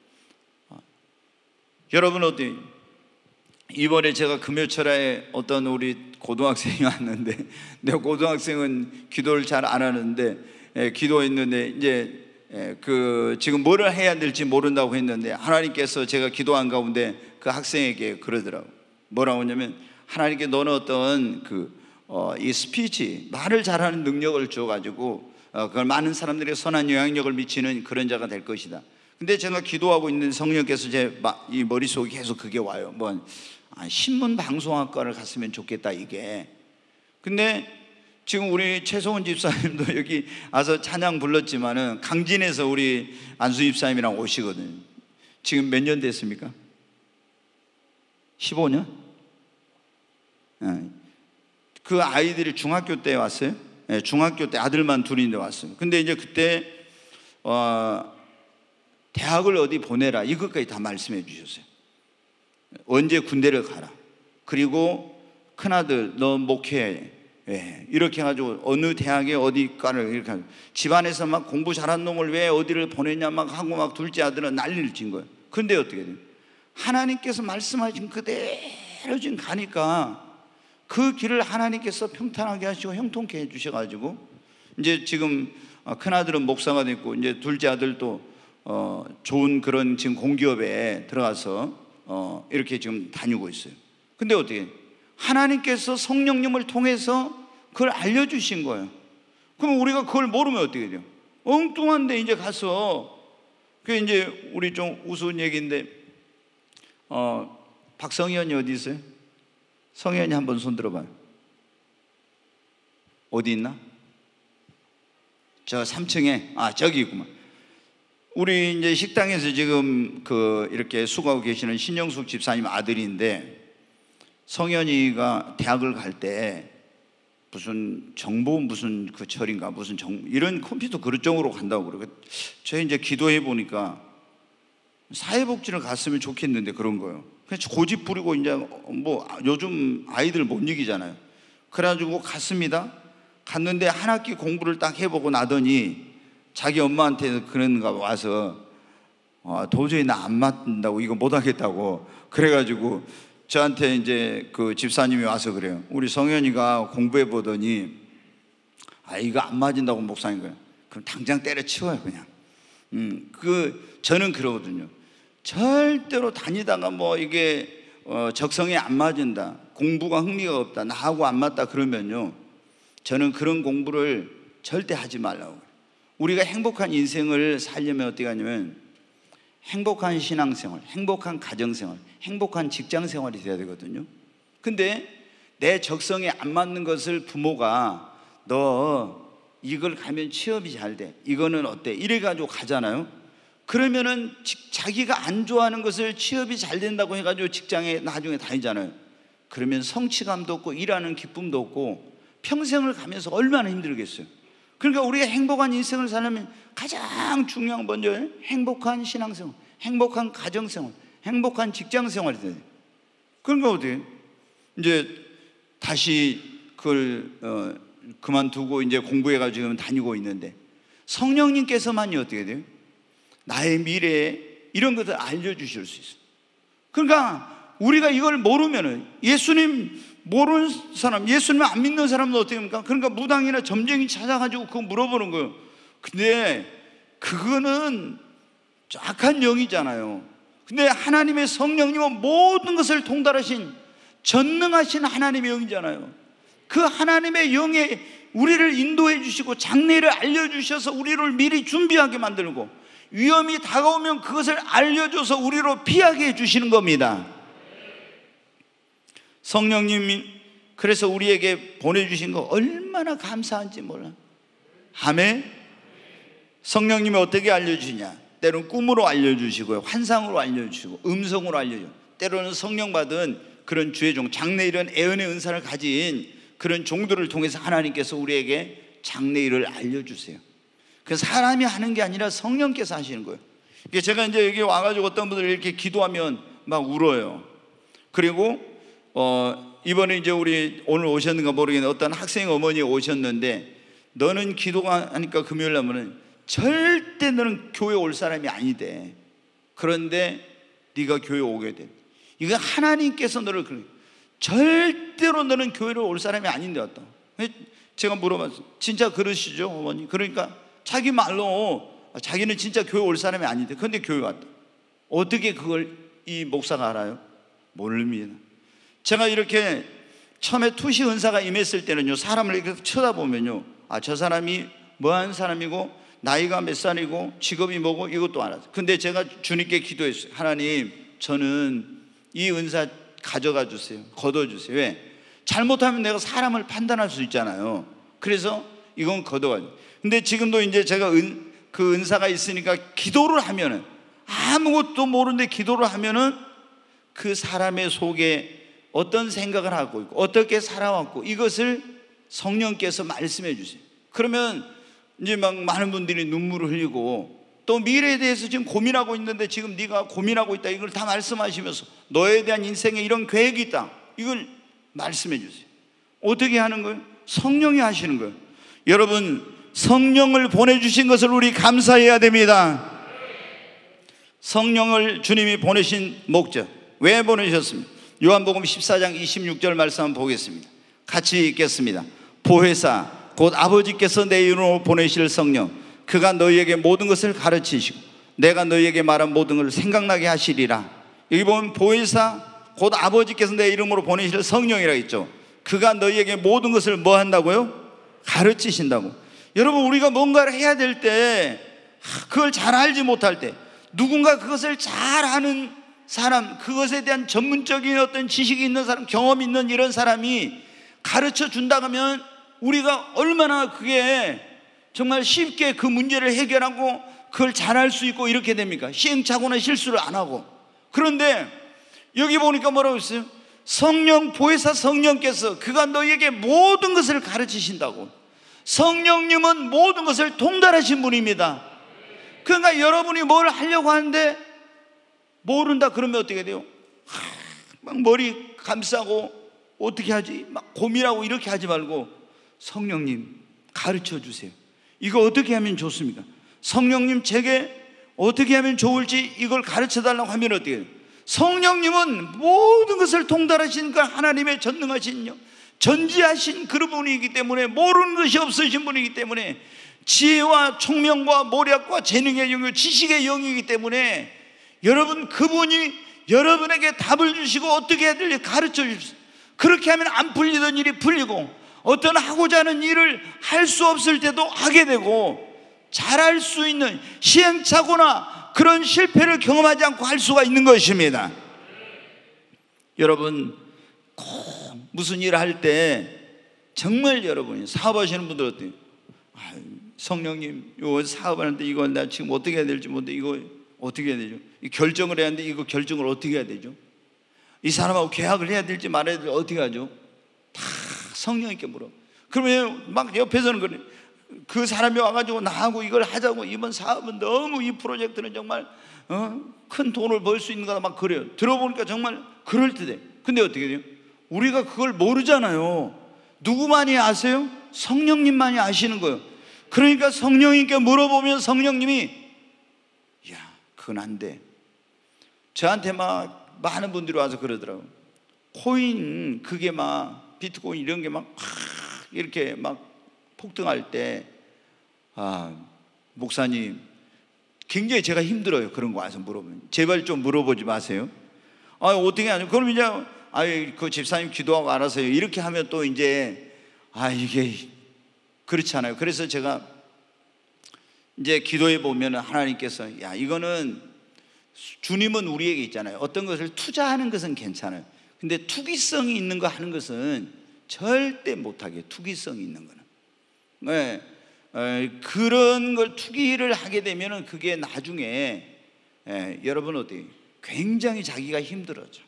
여러분 어때요? 이번에 제가 금요철에 어떤 우리 고등학생이 왔는데, 내가 고등학생은 기도를 잘 안 하는데 기도했는데 이제 지금 뭐를 해야 될지 모른다고 했는데, 하나님께서 제가 기도한 가운데 그 학생에게 그러더라고. 뭐라고 하냐면, 하나님께 너는 어떤 이 스피치, 말을 잘하는 능력을 줘가지고 그걸 많은 사람들에게 선한 영향력을 미치는 그런 자가 될 것이다. 근데 제가 기도하고 있는 성령께서 제 이 머릿속에 계속 그게 와요. 신문방송학과를 갔으면 좋겠다 이게. 근데 지금 우리 최소원 집사님도 여기 와서 찬양 불렀지만은 강진에서 우리 안수 집사님이랑 오시거든요. 지금 몇 년 됐습니까? 15년? 그 아이들이 중학교 때 왔어요. 중학교 때 아들만 둘인데 왔어요. 근데 이제 그때 대학을 어디 보내라 이것까지 다 말씀해 주셨어요. 언제 군대를 가라, 그리고 큰아들 너 목회해, 이렇게 해가지고 어느 대학에 어디과를 이렇게 하고, 집안에서 막 공부 잘한 놈을 왜 어디를 보냈냐 막 하고, 막 둘째 아들은 난리를 친 거예요. 근데 어떻게 돼요? 하나님께서 말씀하신 그대로 지금 가니까 그 길을 하나님께서 평탄하게 하시고 형통케 해주셔가지고 이제 지금 큰아들은 목사가 됐고, 이제 둘째 아들도 좋은 그런 지금 공기업에 들어가서 이렇게 지금 다니고 있어요. 근데 어떻게 하나님께서 성령님을 통해서 그걸 알려주신 거예요. 그럼 우리가 그걸 모르면 어떻게 돼요? 엉뚱한데 이제 가서, 그게 이제 우리 좀 우스운 얘기인데 박성현이 어디 있어요? 성현이 한번 손 들어봐요. 어디 있나? 저 3층에 저기 있구만. 우리 이제 식당에서 지금 이렇게 수고하고 계시는 신영숙 집사님 아들인데, 성현이가 대학을 갈 때 무슨 정보 무슨 그 철인가 무슨 이런 컴퓨터 그런 쪽으로 간다고 그러고, 저희 이제 기도해 보니까 사회복지를 갔으면 좋겠는데 그런 거예요. 그래서 고집 부리고 이제 요즘 아이들 못 이기잖아요. 그래가지고 갔습니다. 갔는데 한 학기 공부를 딱 해보고 나더니 자기 엄마한테 그런가 와서 도저히 나 안 맞는다고, 이거 못 하겠다고 그래가지고 저한테 이제 그 집사님이 와서 그래요. 우리 성현이가 공부해 보더니 이거 안 맞는다고 목사님 그래요. 그럼 당장 때려치워요 그냥. 저는 그러거든요. 절대로 다니다가 이게 적성에 안 맞은다, 공부가 흥미가 없다, 나하고 안 맞다 그러면요, 저는 그런 공부를 절대 하지 말라고 그래요. 우리가 행복한 인생을 살려면 어떻게 하냐면 행복한 신앙생활, 행복한 가정생활, 행복한 직장생활이 돼야 되거든요. 근데 내 적성에 안 맞는 것을 부모가 너 이걸 가면 취업이 잘 돼, 이거는 어때, 이래가지고 가잖아요. 그러면은 자기가 안 좋아하는 것을 취업이 잘 된다고 해가지고 직장에 나중에 다니잖아요. 그러면 성취감도 없고 일하는 기쁨도 없고 평생을 가면서 얼마나 힘들겠어요. 그러니까 우리가 행복한 인생을 살려면 가장 중요한 먼저 행복한 신앙생활, 행복한 가정생활, 행복한 직장생활이 돼요. 그러니까 어떻게 이제 다시 그걸 그만두고 이제 공부해가지고 다니고 있는데, 성령님께서만이 어떻게 돼요? 나의 미래에 이런 것을 알려주실 수 있어요. 그러니까 우리가 이걸 모르면은, 예수님 모르는 사람, 예수님 안 믿는 사람은 어떻게 합니까? 그러니까 무당이나 점쟁이 찾아가지고 그거 물어보는 거예요. 근데 그거는 악한 영이잖아요. 근데 하나님의 성령님은 모든 것을 통달하신 전능하신 하나님의 영이잖아요. 그 하나님의 영에 우리를 인도해 주시고 장래를 알려주셔서 우리를 미리 준비하게 만들고, 위험이 다가오면 그것을 알려줘서 우리로 피하게 해주시는 겁니다. 성령님이 그래서 우리에게 보내주신 거 얼마나 감사한지 몰라. 아멘. 성령님이 어떻게 알려주냐? 때로는 꿈으로 알려주시고요, 환상으로 알려주시고, 음성으로 알려주고, 때로는 성령 받은 그런 주의 종, 장래일은 애언의 은사를 가진 그런 종들을 통해서 하나님께서 우리에게 장래일을 알려주세요. 그 사람이 하는 게 아니라 성령께서 하시는 거예요. 제가 이제 여기 와가지고 어떤 분들 이렇게 기도하면 막 울어요. 그리고 이번에 이제 우리 오늘 오셨는가 모르겠는데 어떤 학생 어머니 오셨는데, 너는 기도가 하니까 금요일 날은 절대 너는 교회 올 사람이 아니대. 그런데 네가 교회 오게 돼. 이거 하나님께서 너를 절대로 너는 교회로 올 사람이 아닌데 왔다. 제가 물어봤어요. 진짜 그러시죠, 어머니? 그러니까 자기 말로 자기는 진짜 교회 올 사람이 아닌데, 그런데 교회 왔다. 어떻게 그걸 이 목사가 알아요? 모릅니다. 제가 이렇게 처음에 투시 은사가 임했을 때는요, 사람을 이렇게 쳐다보면요, 아, 저 사람이 뭐하는 사람이고 나이가 몇 살이고 직업이 뭐고 이것도 알았어요. 근데 제가 주님께 기도했어요. 하나님, 저는 이 은사 가져가 주세요. 걷어주세요. 왜? 잘못하면 내가 사람을 판단할 수 있잖아요. 그래서 이건 걷어가죠. 근데 지금도 이제 제가 그 은사가 있으니까 기도를 하면은, 아무것도 모르는데 기도를 하면은 그 사람의 속에 어떤 생각을 하고 있고 어떻게 살아왔고 이것을 성령께서 말씀해 주세요. 그러면 이제 막 많은 분들이 눈물을 흘리고, 또 미래에 대해서 지금 고민하고 있는데 지금 네가 고민하고 있다, 이걸 다 말씀하시면서 너에 대한 인생에 이런 계획이 있다, 이걸 말씀해 주세요. 어떻게 하는 거예요? 성령이 하시는 거예요. 여러분, 성령을 보내주신 것을 우리 감사해야 됩니다. 성령을 주님이 보내신 목적, 왜 보내셨습니까? 요한복음 14장 26절 말씀 한번 보겠습니다. 같이 읽겠습니다. 보혜사 곧 아버지께서 내 이름으로 보내실 성령, 그가 너희에게 모든 것을 가르치시고 내가 너희에게 말한 모든 것을 생각나게 하시리라. 여기 보면 보혜사 곧 아버지께서 내 이름으로 보내실 성령이라고 했죠. 그가 너희에게 모든 것을 뭐 한다고요? 가르치신다고. 여러분, 우리가 뭔가를 해야 될 때, 그걸 잘 알지 못할 때, 누군가 그것을 잘 아는 사람, 그것에 대한 전문적인 어떤 지식이 있는 사람, 경험이 있는 이런 사람이 가르쳐 준다고 하면 우리가 얼마나 그게 정말 쉽게 그 문제를 해결하고 그걸 잘할 수 있고 이렇게 됩니까? 시행착오나 실수를 안 하고. 그런데 여기 보니까 뭐라고 했어요? 성령, 보혜사 성령께서 그가 너희에게 모든 것을 가르치신다고. 성령님은 모든 것을 통달하신 분입니다. 그러니까 여러분이 뭘 하려고 하는데 모른다 그러면 어떻게 돼요? 막 머리 감싸고 어떻게 하지? 막 고민하고 이렇게 하지 말고, 성령님 가르쳐 주세요. 이거 어떻게 하면 좋습니까? 성령님 제게 어떻게 하면 좋을지 이걸 가르쳐 달라고 하면 어떻게 해요? 성령님은 모든 것을 통달하신 그 하나님의 전능하신 영, 전지하신 그런 분이기 때문에, 모르는 것이 없으신 분이기 때문에, 지혜와 총명과 모략과 재능의 영역, 지식의 영이기 때문에 여러분, 그분이 여러분에게 답을 주시고 어떻게 해야 될지 가르쳐 주십시오. 그렇게 하면 안 풀리던 일이 풀리고, 어떤 하고자 하는 일을 할 수 없을 때도 하게 되고, 잘할 수 있는 시행착오나 그런 실패를 경험하지 않고 할 수가 있는 것입니다. 여러분, 꼭 무슨 일을 할 때 정말 여러분이 사업하시는 분들 어때요? 성령님, 요 사업하는데 이거 나 지금 어떻게 해야 될지 모르는데 이거 어떻게 해야 되죠? 이 결정을 해야 하는데 이거 결정을 어떻게 해야 되죠? 이 사람하고 계약을 해야 될지 말아야 될지 어떻게 하죠? 다 성령님께 물어. 그러면 막 옆에서는 그래, 그 사람이 와가지고 나하고 이걸 하자고, 이번 사업은 너무, 이 프로젝트는 정말 큰 돈을 벌 수 있는 거다 막 그래요. 들어보니까 정말 그럴듯해. 근데 어떻게 돼요? 우리가 그걸 모르잖아요. 누구만이 아세요? 성령님만이 아시는 거예요. 그러니까 성령님께 물어보면 성령님이, 야, 그건 안 돼, 저한테 막 많은 분들이 와서 그러더라고요. 코인 그게 막 비트코인 이런 게 막 이렇게 막 폭등할 때 목사님 굉장히 제가 힘들어요. 그런 거 와서 물어보면 제발 좀 물어보지 마세요. 어떻게 하냐? 그럼 이제 그 집사님 기도하고 알아서요. 이렇게 하면 또 이제 이게 그렇잖아요. 그래서 제가 이제 기도해 보면 하나님께서 이거는 주님은 우리에게 있잖아요. 어떤 것을 투자하는 것은 괜찮아요. 근데 투기성이 있는 거 하는 것은 절대 못하게. 투기성이 있는 거는 그런 걸 투기를 하게 되면 그게 나중에 여러분 어때요? 굉장히 자기가 힘들어져.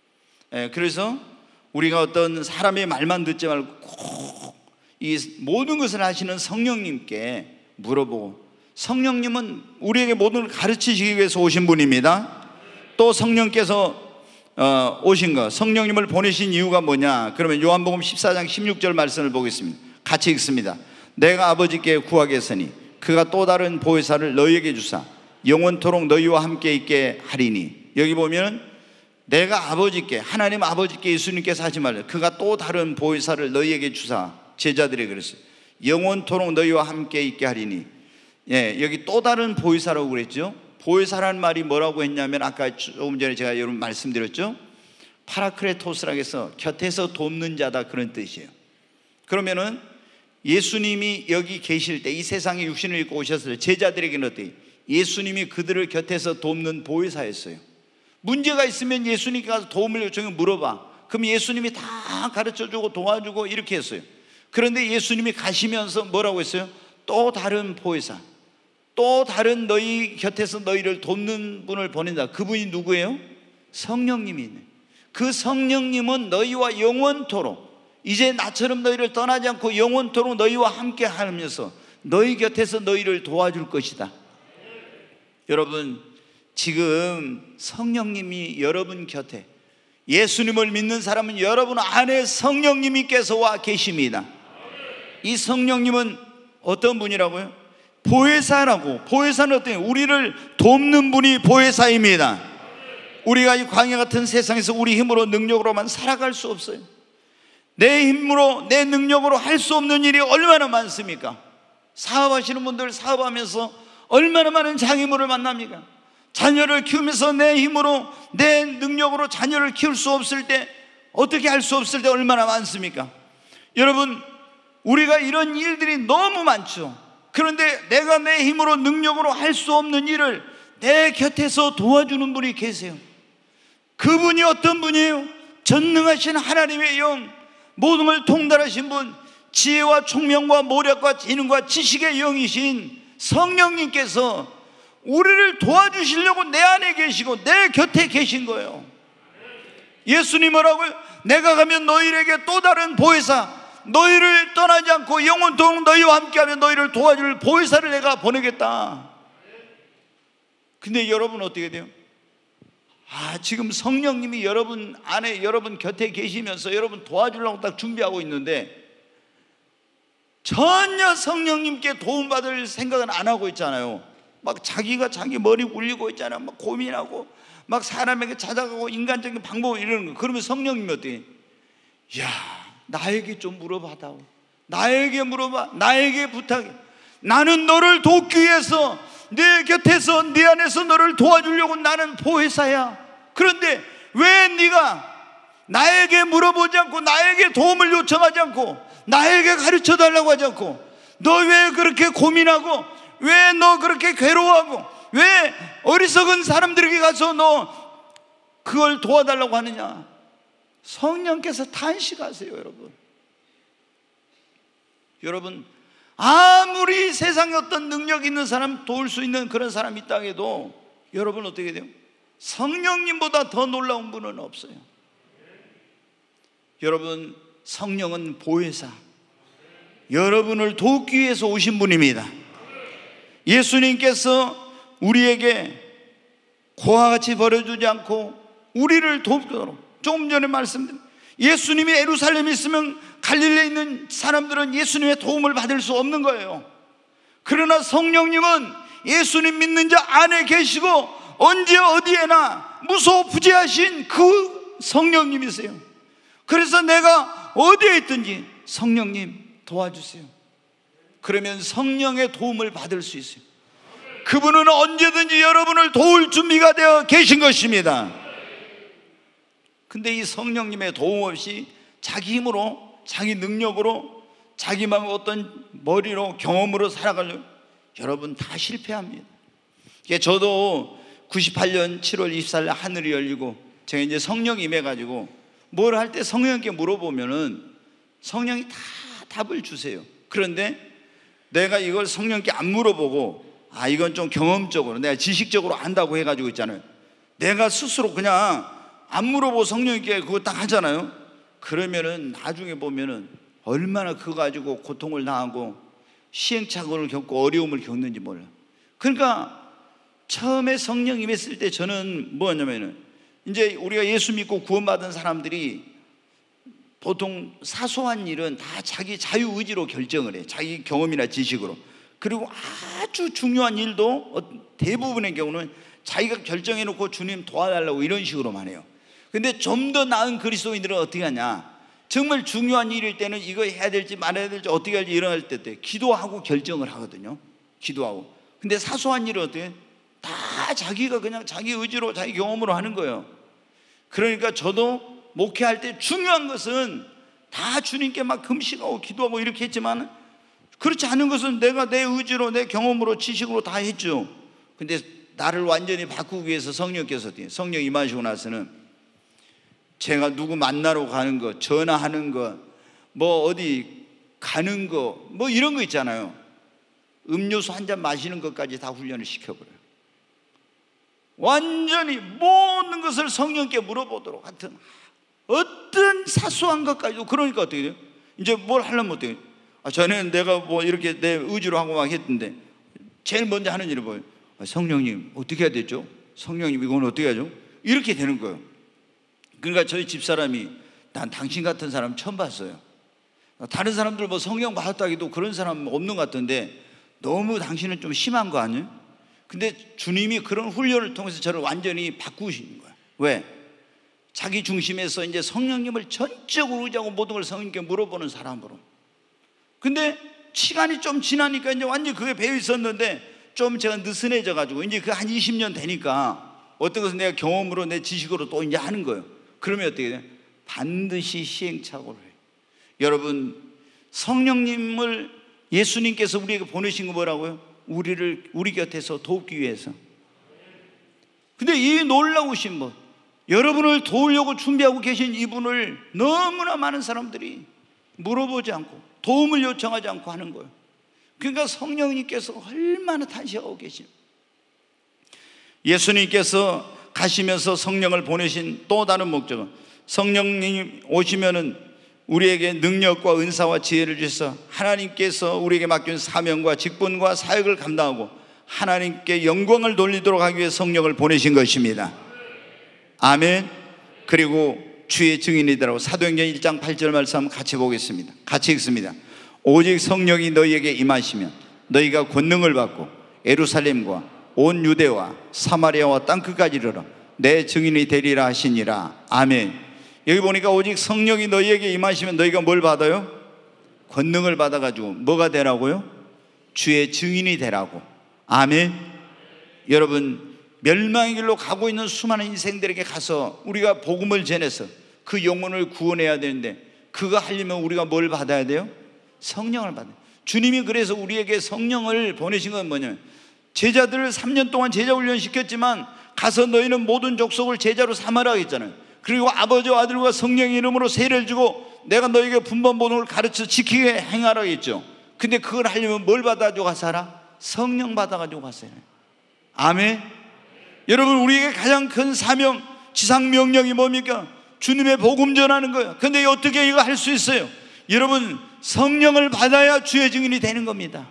그래서 우리가 어떤 사람의 말만 듣지 말고 꼭 이 모든 것을 하시는 성령님께 물어보고, 성령님은 우리에게 모든 걸 가르치시기 위해서 오신 분입니다. 또 성령께서 오신 것, 성령님을 보내신 이유가 뭐냐? 그러면 요한복음 14장 16절 말씀을 보겠습니다. 같이 읽습니다. 내가 아버지께 구하겠으니 그가 또 다른 보혜사를 너희에게 주사 영원토록 너희와 함께 있게 하리니. 여기 보면 내가 아버지께, 하나님 아버지께 예수님께서 하지 말라. 그가 또 다른 보혜사를 너희에게 주사, 제자들에게 그랬어요. 영원토록 너희와 함께 있게 하리니. 여기 또 다른 보혜사라고 그랬죠. 보혜사라는 말이 뭐라고 했냐면 아까 조금 전에 제가 여러분 말씀드렸죠. 파라크레토스라고 해서 곁에서 돕는 자다, 그런 뜻이에요. 그러면은 예수님이 여기 계실 때, 이 세상에 육신을 입고 오셨을 때 제자들에게는 어때요? 예수님이 그들을 곁에서 돕는 보혜사였어요. 문제가 있으면 예수님께 가서 도움을 요청해 물어봐. 그럼 예수님이 다 가르쳐주고 도와주고 이렇게 했어요. 그런데 예수님이 가시면서 뭐라고 했어요? 또 다른 보혜사, 또 다른 너희 곁에서 너희를 돕는 분을 보낸다. 그분이 누구예요? 성령님이네. 그 성령님은 너희와 영원토록, 이제 나처럼 너희를 떠나지 않고 영원토록 너희와 함께 하면서 너희 곁에서 너희를 도와줄 것이다. 여러분, 지금 성령님이 여러분 곁에, 예수님을 믿는 사람은 여러분 안에 성령님께서 와 계십니다. 이 성령님은 어떤 분이라고요? 보혜사라고. 보혜사는 어때요? 우리를 돕는 분이 보혜사입니다. 우리가 이 광야 같은 세상에서 우리 힘으로 능력으로만 살아갈 수 없어요. 내 힘으로, 내 능력으로 할 수 없는 일이 얼마나 많습니까? 사업하시는 분들 사업하면서 얼마나 많은 장애물을 만납니까? 자녀를 키우면서 내 힘으로, 내 능력으로 자녀를 키울 수 없을 때, 어떻게 할 수 없을 때 얼마나 많습니까? 여러분, 우리가 이런 일들이 너무 많죠. 그런데 내가 내 힘으로 능력으로 할 수 없는 일을 내 곁에서 도와주는 분이 계세요. 그분이 어떤 분이에요? 전능하신 하나님의 영, 모든 걸 통달하신 분, 지혜와 총명과 모략과 지능과 지식의 영이신 성령님께서 우리를 도와주시려고 내 안에 계시고 내 곁에 계신 거예요. 예수님 뭐라고요? 내가 가면 너희에게 또 다른 보혜사, 너희를 떠나지 않고 영원토록 너희와 함께하면 너희를 도와줄 보혜사를 내가 보내겠다. 근데 여러분 어떻게 돼요? 지금 성령님이 여러분 안에, 여러분 곁에 계시면서 여러분 도와주려고 딱 준비하고 있는데 전혀 성령님께 도움받을 생각은 안 하고 있잖아요. 막 자기가 자기 머리 굴리고 있잖아요. 막 고민하고 막 사람에게 찾아가고 인간적인 방법 이러는 거. 그러면 성령님이 어떻게? 나에게 좀 물어봐다오. 나에게 물어봐. 나에게 부탁해. 나는 너를 돕기 위해서 내 곁에서, 네 안에서 너를 도와주려고 나는 보혜사야. 그런데 왜 네가 나에게 물어보지 않고, 나에게 도움을 요청하지 않고, 나에게 가르쳐 달라고 하지 않고, 너 왜 그렇게 고민하고, 왜 너 그렇게 괴로워하고, 왜 어리석은 사람들에게 가서 너 그걸 도와달라고 하느냐? 성령께서 탄식하세요. 여러분 아무리 세상에 어떤 능력 있는 사람, 도울 수 있는 그런 사람이 있다 해도 여러분 어떻게 돼요? 성령님보다 더 놀라운 분은 없어요. 여러분, 성령은 보혜사, 여러분을 돕기 위해서 오신 분입니다. 예수님께서 우리에게 고와 같이 버려두지 않고 우리를 돕도록, 조금 전에 말씀드린 예수님이 예루살렘에 있으면 갈릴리에 있는 사람들은 예수님의 도움을 받을 수 없는 거예요. 그러나 성령님은 예수님 믿는 자 안에 계시고 언제 어디에나 무소부재하신 그 성령님이세요. 그래서 내가 어디에 있든지 성령님 도와주세요. 그러면 성령의 도움을 받을 수 있어요. 그분은 언제든지 여러분을 도울 준비가 되어 계신 것입니다. 근데 이 성령님의 도움 없이 자기 힘으로, 자기 능력으로, 자기만 어떤 머리로, 경험으로 살아가려면 여러분 다 실패합니다. 저도 98년 7월 24일 하늘이 열리고 제가 이제 성령이 임해가지고 뭘 할 때 성령님께 물어보면은 성령이 다 답을 주세요. 그런데 내가 이걸 성령님께 안 물어보고 이건 좀 경험적으로 내가 지식적으로 안다고 해가지고 있잖아요. 내가 스스로 그냥 안 물어보고 성령님께 그거 딱 하잖아요. 그러면은 나중에 보면은 얼마나 그거 가지고 고통을 당하고 시행착오를 겪고 어려움을 겪는지 몰라요. 그러니까 처음에 성령 임했을 때 저는 뭐냐면은 이제 우리가 예수 믿고 구원받은 사람들이 보통 사소한 일은 다 자기 자유의지로 결정을 해. 자기 경험이나 지식으로. 그리고 아주 중요한 일도 대부분의 경우는 자기가 결정해놓고 주님 도와달라고 이런 식으로만 해요. 근데 좀 더 나은 그리스도인들은 어떻게 하냐, 정말 중요한 일일 때는 이거 해야 될지 말아야 될지 어떻게 할지 이런 때 기도하고 결정을 하거든요. 기도하고. 근데 사소한 일은 어떻게 다 자기가 그냥 자기 의지로 자기 경험으로 하는 거예요. 그러니까 저도 목회할 때 중요한 것은 다 주님께 막 금식하고 기도하고 이렇게 했지만 그렇지 않은 것은 내가 내 의지로 내 경험으로 지식으로 다 했죠. 근데 나를 완전히 바꾸기 위해서 성령께서 성령 임하시고 나서는 제가 누구 만나러 가는 거, 전화하는 거, 뭐 어디 가는 거, 뭐 이런 거 있잖아요. 음료수 한 잔 마시는 것까지 다 훈련을 시켜버려요. 완전히 모든 것을 성령께 물어보도록 하여튼 어떤 사소한 것까지도. 그러니까 어떻게 돼요? 이제 뭘 하려면 어떻게 돼요? 전에는 내가 뭐 이렇게 내 의지로 하고 막 했던데 제일 먼저 하는 일이 뭐예요? 성령님 어떻게 해야 되죠? 성령님 이건 어떻게 하죠? 이렇게 되는 거예요. 그러니까 저희 집사람이 난 당신 같은 사람 처음 봤어요. 다른 사람들 뭐 성령 받았다기도 그런 사람 없는 것 같던데 너무 당신은 좀 심한 거 아니에요? 근데 주님이 그런 훈련을 통해서 저를 완전히 바꾸시는 거예요. 왜? 자기 중심에서 이제 성령님을 전적으로 의지하고 모든 걸 성령님께 물어보는 사람으로. 근데 시간이 좀 지나니까 이제 완전히 그게 배어 있었는데 좀 제가 느슨해져 가지고 이제 그 한 20년 되니까 어떤 것은 내가 경험으로 내 지식으로 또 이제 하는 거예요. 그러면 어떻게 돼요? 반드시 시행착오를 해요. 여러분, 성령님을 예수님께서 우리에게 보내신 거 뭐라고요? 우리 곁에서 돕기 위해서. 근데 이 놀라우신 분, 여러분을 도우려고 준비하고 계신 이분을 너무나 많은 사람들이 물어보지 않고 도움을 요청하지 않고 하는 거예요. 그러니까 성령님께서 얼마나 탄식하고 계십니까? 예수님께서 가시면서 성령을 보내신 또 다른 목적은 성령님 오시면은 우리에게 능력과 은사와 지혜를 주셔서 하나님께서 우리에게 맡긴 사명과 직분과 사역을 감당하고 하나님께 영광을 돌리도록 하기 위해 성령을 보내신 것입니다. 아멘. 그리고 주의 증인이 되라고 사도행전 1장 8절 말씀 같이 보겠습니다. 같이 읽습니다. 오직 성령이 너희에게 임하시면 너희가 권능을 받고 예루살렘과 온 유대와 사마리아와 땅끝까지 이르러 내 증인이 되리라 하시니라. 아멘. 여기 보니까 오직 성령이 너희에게 임하시면 너희가 뭘 받아요? 권능을 받아가지고 뭐가 되라고요? 주의 증인이 되라고. 아멘. 여러분, 멸망의 길로 가고 있는 수많은 인생들에게 가서 우리가 복음을 전해서 그 영혼을 구원해야 되는데 그거 하려면 우리가 뭘 받아야 돼요? 성령을 받아요. 주님이 그래서 우리에게 성령을 보내신 건 뭐냐면 제자들을 3년 동안 제자 훈련 시켰지만 가서 너희는 모든 족속을 제자로 삼으라 했잖아요. 그리고 아버지와 아들과 성령의 이름으로 세례를 주고 내가 너희에게 분번번호를 가르쳐 지키게 행하라 했죠. 근데 그걸 하려면 뭘 받아가지고 가서 하라? 성령 받아가지고 가서 해라. 아멘. 여러분, 우리에게 가장 큰 사명, 지상 명령이 뭡니까? 주님의 복음 전하는 거예요. 근데 어떻게 이거 할 수 있어요? 여러분, 성령을 받아야 주의 증인이 되는 겁니다.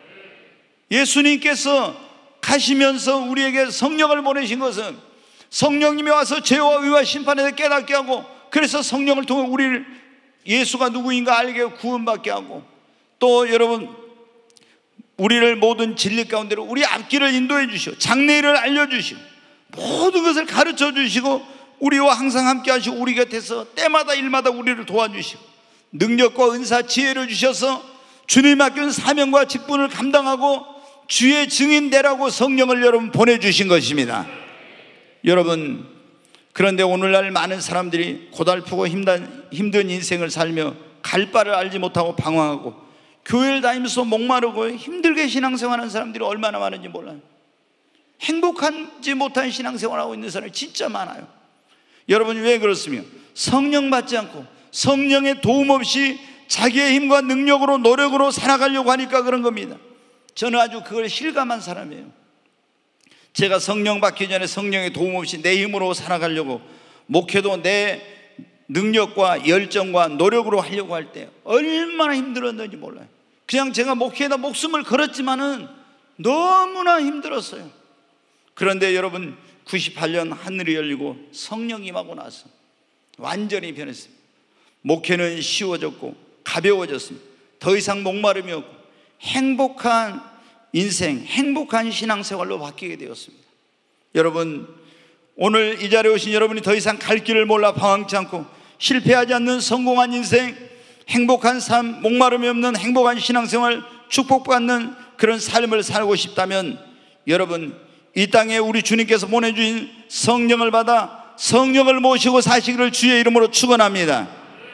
예수님께서 가시면서 우리에게 성령을 보내신 것은 성령님이 와서 죄와 의와 심판에 대해 깨닫게 하고, 그래서 성령을 통해 우리를 예수가 누구인가 알게 구원받게 하고, 또 여러분 우리를 모든 진리 가운데로 우리 앞길을 인도해 주시고 장래일을 알려주시고 모든 것을 가르쳐 주시고 우리와 항상 함께 하시고 우리 곁에서 때마다 일마다 우리를 도와주시고 능력과 은사, 지혜를 주셔서 주님 맡긴 사명과 직분을 감당하고 주의 증인 되라고 성령을 여러분 보내주신 것입니다. 여러분, 그런데 오늘날 많은 사람들이 고달프고 힘든 인생을 살며 갈 바를 알지 못하고 방황하고 교회를 다니면서 목마르고 힘들게 신앙생활하는 사람들이 얼마나 많은지 몰라요. 행복하지 못한 신앙생활하고 있는 사람이 진짜 많아요. 여러분이 왜 그렇습니까? 성령 받지 않고 성령의 도움 없이 자기의 힘과 능력으로 노력으로 살아가려고 하니까 그런 겁니다. 저는 아주 그걸 실감한 사람이에요. 제가 성령 받기 전에 성령의 도움 없이 내 힘으로 살아가려고 목회도 내 능력과 열정과 노력으로 하려고 할 때 얼마나 힘들었는지 몰라요. 그냥 제가 목회에다 목숨을 걸었지만은 너무나 힘들었어요. 그런데 여러분, 98년 하늘이 열리고 성령 임하고 나서 완전히 변했습니다. 목회는 쉬워졌고 가벼워졌습니다. 더 이상 목마름이 없고 행복한 인생, 행복한 신앙생활로 바뀌게 되었습니다. 여러분, 오늘 이 자리에 오신 여러분이 더 이상 갈 길을 몰라 방황치 않고 실패하지 않는 성공한 인생, 행복한 삶, 목마름이 없는 행복한 신앙생활, 축복받는 그런 삶을 살고 싶다면 여러분, 이 땅에 우리 주님께서 보내주신 성령을 받아 성령을 모시고 사시기를 주의 이름으로 축원합니다.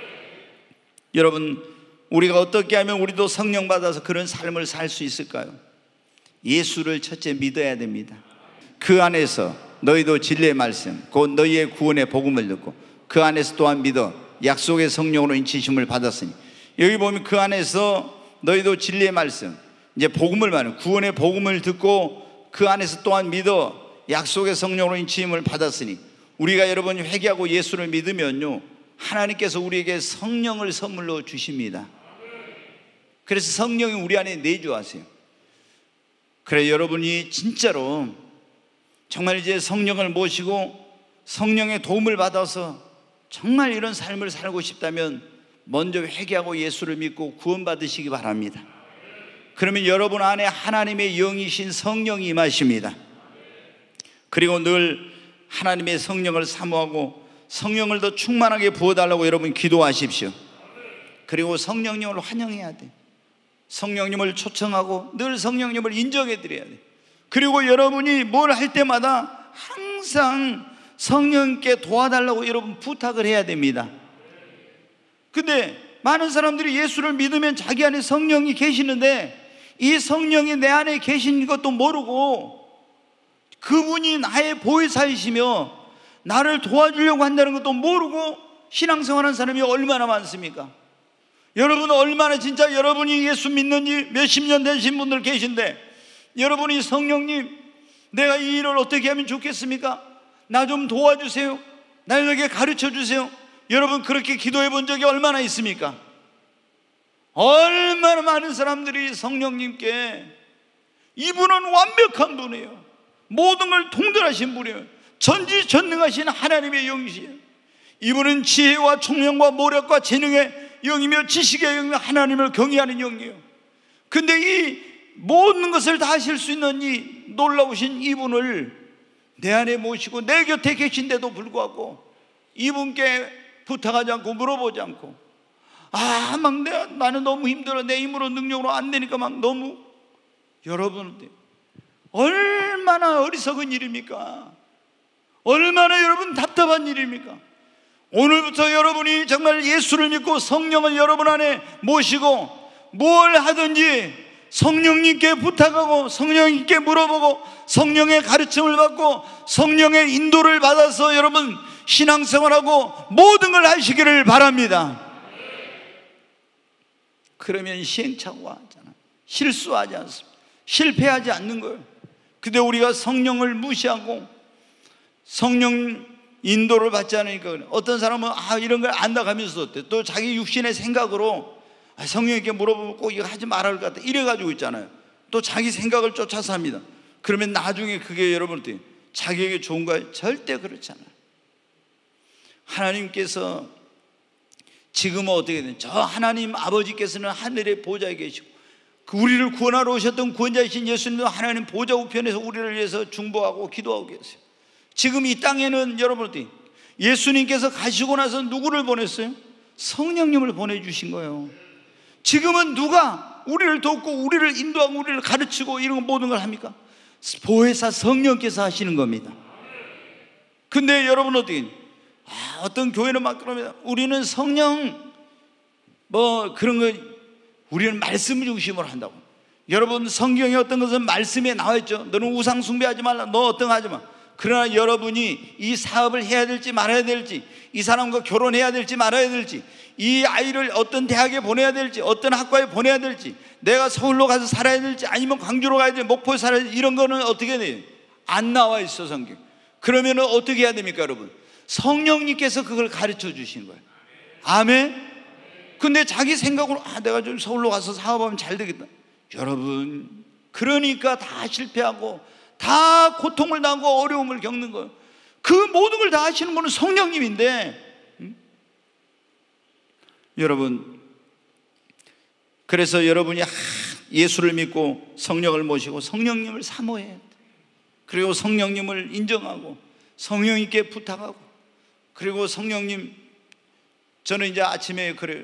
여러분, 우리가 어떻게 하면 우리도 성령 받아서 그런 삶을 살 수 있을까요? 예수를 첫째 믿어야 됩니다. 그 안에서 너희도 진리의 말씀, 곧 너희의 구원의 복음을 듣고 그 안에서 또한 믿어 약속의 성령으로 인치심을 받았으니, 여기 보면 그 안에서 너희도 진리의 말씀, 이제 복음을 말하는 구원의 복음을 듣고 그 안에서 또한 믿어 약속의 성령으로 인치심을 받았으니, 우리가 여러분이 회개하고 예수를 믿으면요, 하나님께서 우리에게 성령을 선물로 주십니다. 그래서 성령이 우리 안에 내주하세요. 그래, 여러분이 진짜로 정말 이제 성령을 모시고 성령의 도움을 받아서 정말 이런 삶을 살고 싶다면 먼저 회개하고 예수를 믿고 구원받으시기 바랍니다. 그러면 여러분 안에 하나님의 영이신 성령이 임하십니다. 그리고 늘 하나님의 성령을 사모하고 성령을 더 충만하게 부어달라고 여러분 기도하십시오. 그리고 성령님을 환영해야 돼. 성령님을 초청하고 늘 성령님을 인정해 드려야 돼. 그리고 여러분이 뭘 할 때마다 항상 성령께 도와달라고 여러분 부탁을 해야 됩니다. 근데 많은 사람들이 예수를 믿으면 자기 안에 성령이 계시는데 이 성령이 내 안에 계신 것도 모르고 그분이 나의 보혜사이시며 나를 도와주려고 한다는 것도 모르고 신앙생활하는 사람이 얼마나 많습니까? 여러분, 얼마나 진짜 여러분이 예수 믿는 지 몇십 년 되신 분들 계신데 여러분이 성령님, 내가 이 일을 어떻게 하면 좋겠습니까? 나 좀 도와주세요, 나에게 가르쳐 주세요. 여러분, 그렇게 기도해 본 적이 얼마나 있습니까? 얼마나 많은 사람들이 성령님께, 이분은 완벽한 분이에요, 모든 걸 통달하신 분이에요, 전지전능하신 하나님의 영이시에요. 이분은 지혜와 총명과 모략과 재능의 영이며 지식의 영이며 하나님을 경외하는 영이에요. 근데 이 모든 것을 다 하실 수 있는 이 놀라우신 이분을 내 안에 모시고 내 곁에 계신데도 불구하고 이분께 부탁하지 않고 물어보지 않고 나는 너무 힘들어, 내 힘으로 능력으로 안 되니까 막 너무, 여러분 얼마나 어리석은 일입니까? 얼마나 여러분 답답한 일입니까? 오늘부터 여러분이 정말 예수를 믿고 성령을 여러분 안에 모시고 뭘 하든지 성령님께 부탁하고 성령님께 물어보고 성령의 가르침을 받고 성령의 인도를 받아서 여러분 신앙생활하고 모든 걸 하시기를 바랍니다. 그러면 시행착오하잖아, 실수하지 않습니다, 실패하지 않는 거예요. 근데 우리가 성령을 무시하고 성령 인도를 받지 않으니까 그래. 어떤 사람은 이런 걸 안다 하면서 또 자기 육신의 생각으로 성령님께 물어보면 꼭 이거 하지 말아야 할 것 같아 이래가지고 있잖아요. 또 자기 생각을 쫓아서 합니다. 그러면 나중에 그게 여러분들 자기에게 좋은가요? 절대 그렇지 않아요. 하나님께서 지금은 어떻게 되냐, 저 하나님 아버지께서는 하늘의 보좌에 계시고 우리를 구원하러 오셨던 구원자이신 예수님도 하나님 보좌 우편에서 우리를 위해서 중보하고 기도하고 계세요. 지금 이 땅에는 여러분들 예수님께서 가시고 나서 누구를 보냈어요? 성령님을 보내주신 거예요. 지금은 누가 우리를 돕고 우리를 인도하고 우리를 가르치고 이런 모든 걸 합니까? 보혜사 성령께서 하시는 겁니다. 근데 여러분 어떤 교회는 막 그럽니다. 우리는 성령 그런 거, 우리는 말씀 중심으로 한다고. 여러분, 성경에 어떤 것은 말씀에 나와 있죠. 너는 우상 숭배하지 말라, 너 어떤 거 하지 마. 그러나 여러분이 이 사업을 해야 될지 말아야 될지, 이 사람과 결혼해야 될지 말아야 될지, 이 아이를 어떤 대학에 보내야 될지, 어떤 학과에 보내야 될지, 내가 서울로 가서 살아야 될지 아니면 광주로 가야 될지 목포에 살아야 될지, 이런 거는 어떻게 돼요? 안 나와 있어, 성경. 그러면 어떻게 해야 됩니까, 여러분? 성령님께서 그걸 가르쳐 주신 거예요. 아멘. 근데 자기 생각으로 내가 좀 서울로 가서 사업하면 잘 되겠다. 여러분, 그러니까 다 실패하고 다 고통을 당하고 어려움을 겪는 거예요. 그 모든 걸 다 하시는 분은 성령님인데, 여러분, 그래서 여러분이 예수를 믿고 성령을 모시고 성령님을 사모해야 돼요. 그리고 성령님을 인정하고 성령님께 부탁하고, 그리고 성령님, 저는 이제 아침에 그래요.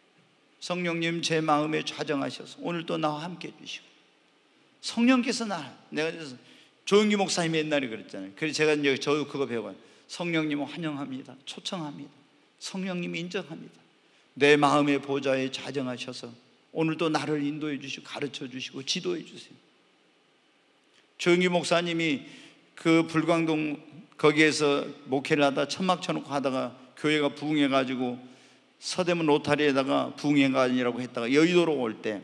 성령님, 제 마음에 좌정하셔서 오늘 또 나와 함께 해주시고, 성령께서 내가 조영기 목사님이 옛날에 그랬잖아요. 그래서 제가 이제 그거 배워요. 성령님을 환영합니다, 초청합니다, 성령님 인정합니다. 내 마음의 보좌에 좌정하셔서 오늘도 나를 인도해 주시고 가르쳐 주시고 지도해 주세요. 조영기 목사님이 그 불광동 거기에서 목회를 하다 천막 쳐놓고 하다가 교회가 부흥해 가지고 서대문 로타리에다가 부흥회관이라고 했다가 여의도로 올 때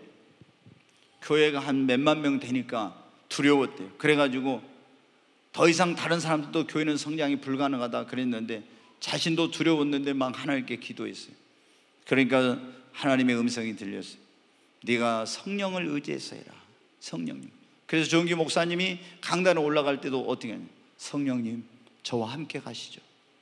교회가 한 몇만 명 되니까 두려웠대요. 그래가지고 더 이상 다른 사람들도 교회는 성장이 불가능하다 그랬는데 자신도 두려웠는데 막 하나님께 기도했어요. 그러니까 하나님의 음성이 들렸어요. 네가 성령을 의지해서 해라, 성령님. 그래서 조은기 목사님이 강단에 올라갈 때도 어떻게 하냐, 성령님 저와 함께 가시죠.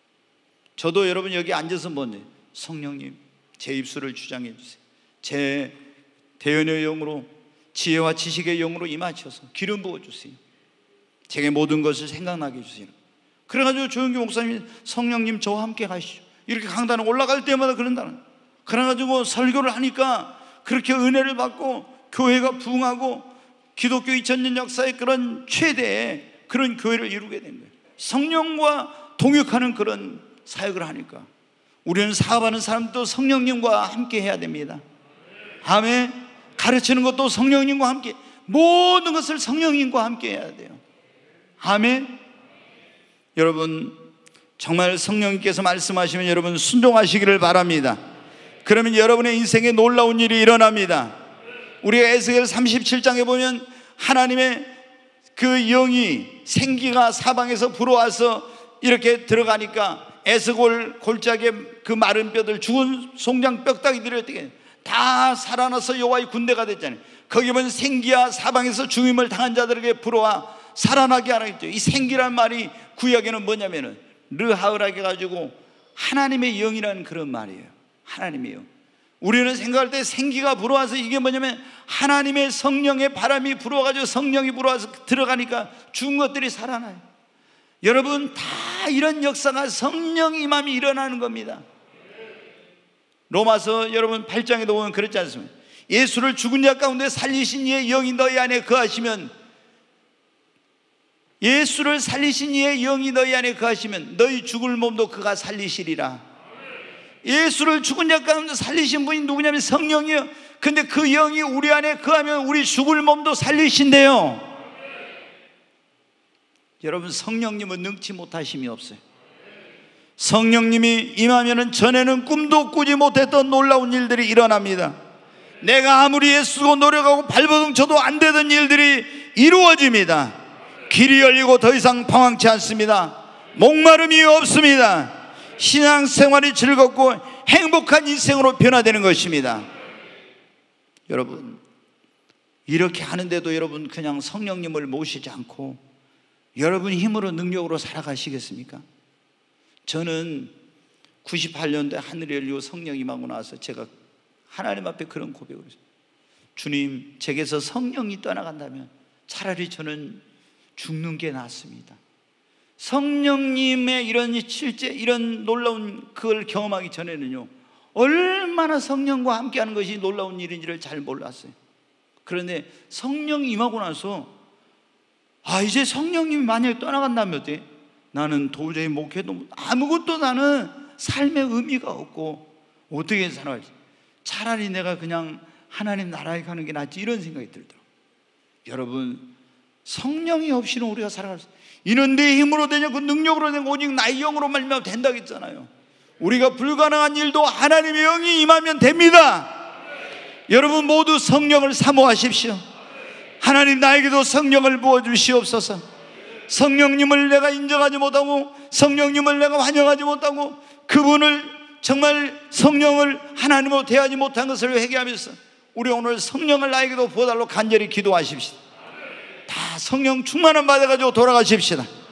저도 여러분 여기 앉아서 뭔데, 성령님 제 입술을 주장해 주세요. 제 대언의 영으로, 지혜와 지식의 영으로 임하셔서 기름 부어주세요. 제게 모든 것을 생각나게 해주세요. 그래가지고 조영기 목사님이 성령님 저와 함께 가시죠, 이렇게 강단에 올라갈 때마다 그런다는. 그래가지고 설교를 하니까 그렇게 은혜를 받고 교회가 부흥하고 기독교 2000년 역사의 그런 최대의 그런 교회를 이루게 된 거예요. 성령과 동역하는 그런 사역을 하니까 우리는 사업하는 사람도 성령님과 함께 해야 됩니다. 아멘. 가르치는 것도 성령님과 함께, 모든 것을 성령님과 함께 해야 돼요. 아멘. 여러분, 정말 성령님께서 말씀하시면 여러분 순종하시기를 바랍니다. 그러면 여러분의 인생에 놀라운 일이 일어납니다. 우리가 에스겔 37장에 보면 하나님의 그 영이, 생기가 사방에서 불어와서 이렇게 들어가니까 에스골 골짜기에 그 마른 뼈들, 죽은 송장 뼈다귀들이 어떻게 다 살아나서 여호와의 군대가 됐잖아요. 거기 보면 생기야 사방에서 죽임을 당한 자들에게 불어와 살아나게 하라 했죠. 이 생기란 말이 구약에는 뭐냐면은 르하으라게 가지고 하나님의 영이라는 그런 말이에요. 하나님의 영. 우리는 생각할 때 생기가 불어와서 이게 뭐냐면 하나님의 성령의 바람이 불어가지고 성령이 불어와서 들어가니까 죽은 것들이 살아나요. 여러분, 다 이런 역사가 성령 임함이 일어나는 겁니다. 로마서 여러분 8장에도 보면 그렇지 않습니까? 예수를 죽은 자 가운데 살리신 이의 영이 너희 안에 거하시면, 예수를 살리신 이의 영이 너희 안에 거하시면 너희 죽을 몸도 그가 살리시리라. 예수를 죽은 자 가운데 살리신 분이 누구냐면 성령이요. 근데 그 영이 우리 안에 거하면 우리 죽을 몸도 살리신대요. 여러분, 성령님은 능치 못하심이 없어요. 성령님이 임하면 전에는 꿈도 꾸지 못했던 놀라운 일들이 일어납니다. 내가 아무리 애쓰고 노력하고 발버둥 쳐도 안 되던 일들이 이루어집니다. 길이 열리고 더 이상 방황치 않습니다. 목마름이 없습니다. 신앙생활이 즐겁고 행복한 인생으로 변화되는 것입니다. 여러분, 이렇게 하는데도 여러분 그냥 성령님을 모시지 않고 여러분 힘으로 능력으로 살아가시겠습니까? 저는 98년도에 하늘이 열리고 성령이 임하고 나서 제가 하나님 앞에 그런 고백을 했어요. 주님, 제게서 성령이 떠나간다면 차라리 저는 죽는 게 낫습니다. 성령님의 이런 실제 이런 놀라운 그걸 경험하기 전에는요, 얼마나 성령과 함께하는 것이 놀라운 일인지를 잘 몰랐어요. 그런데 성령이 임하고 나서 이제 성령님이 만약에 떠나간다면 어때? 나는 도저히 목회도 아무것도 나는 삶의 의미가 없고 어떻게 살아야지? 차라리 내가 그냥 하나님 나라에 가는 게 낫지, 이런 생각이 들더라고요. 여러분, 성령이 없이는 우리가 살아갈 수, 이는 내 힘으로 되냐 그 능력으로 되냐 오직 나의 영으로 말미암아 된다고 했잖아요. 우리가 불가능한 일도 하나님의 영이 임하면 됩니다. 여러분 모두 성령을 사모하십시오. 하나님 나에게도 성령을 부어주시옵소서. 성령님을 내가 인정하지 못하고 성령님을 내가 환영하지 못하고 그분을 정말 성령을 하나님으로 대하지 못한 것을 회개하면서 우리 오늘 성령을 나에게도 부어달라고 간절히 기도하십시다. 다 성령 충만함 받아가지고 돌아가십시다.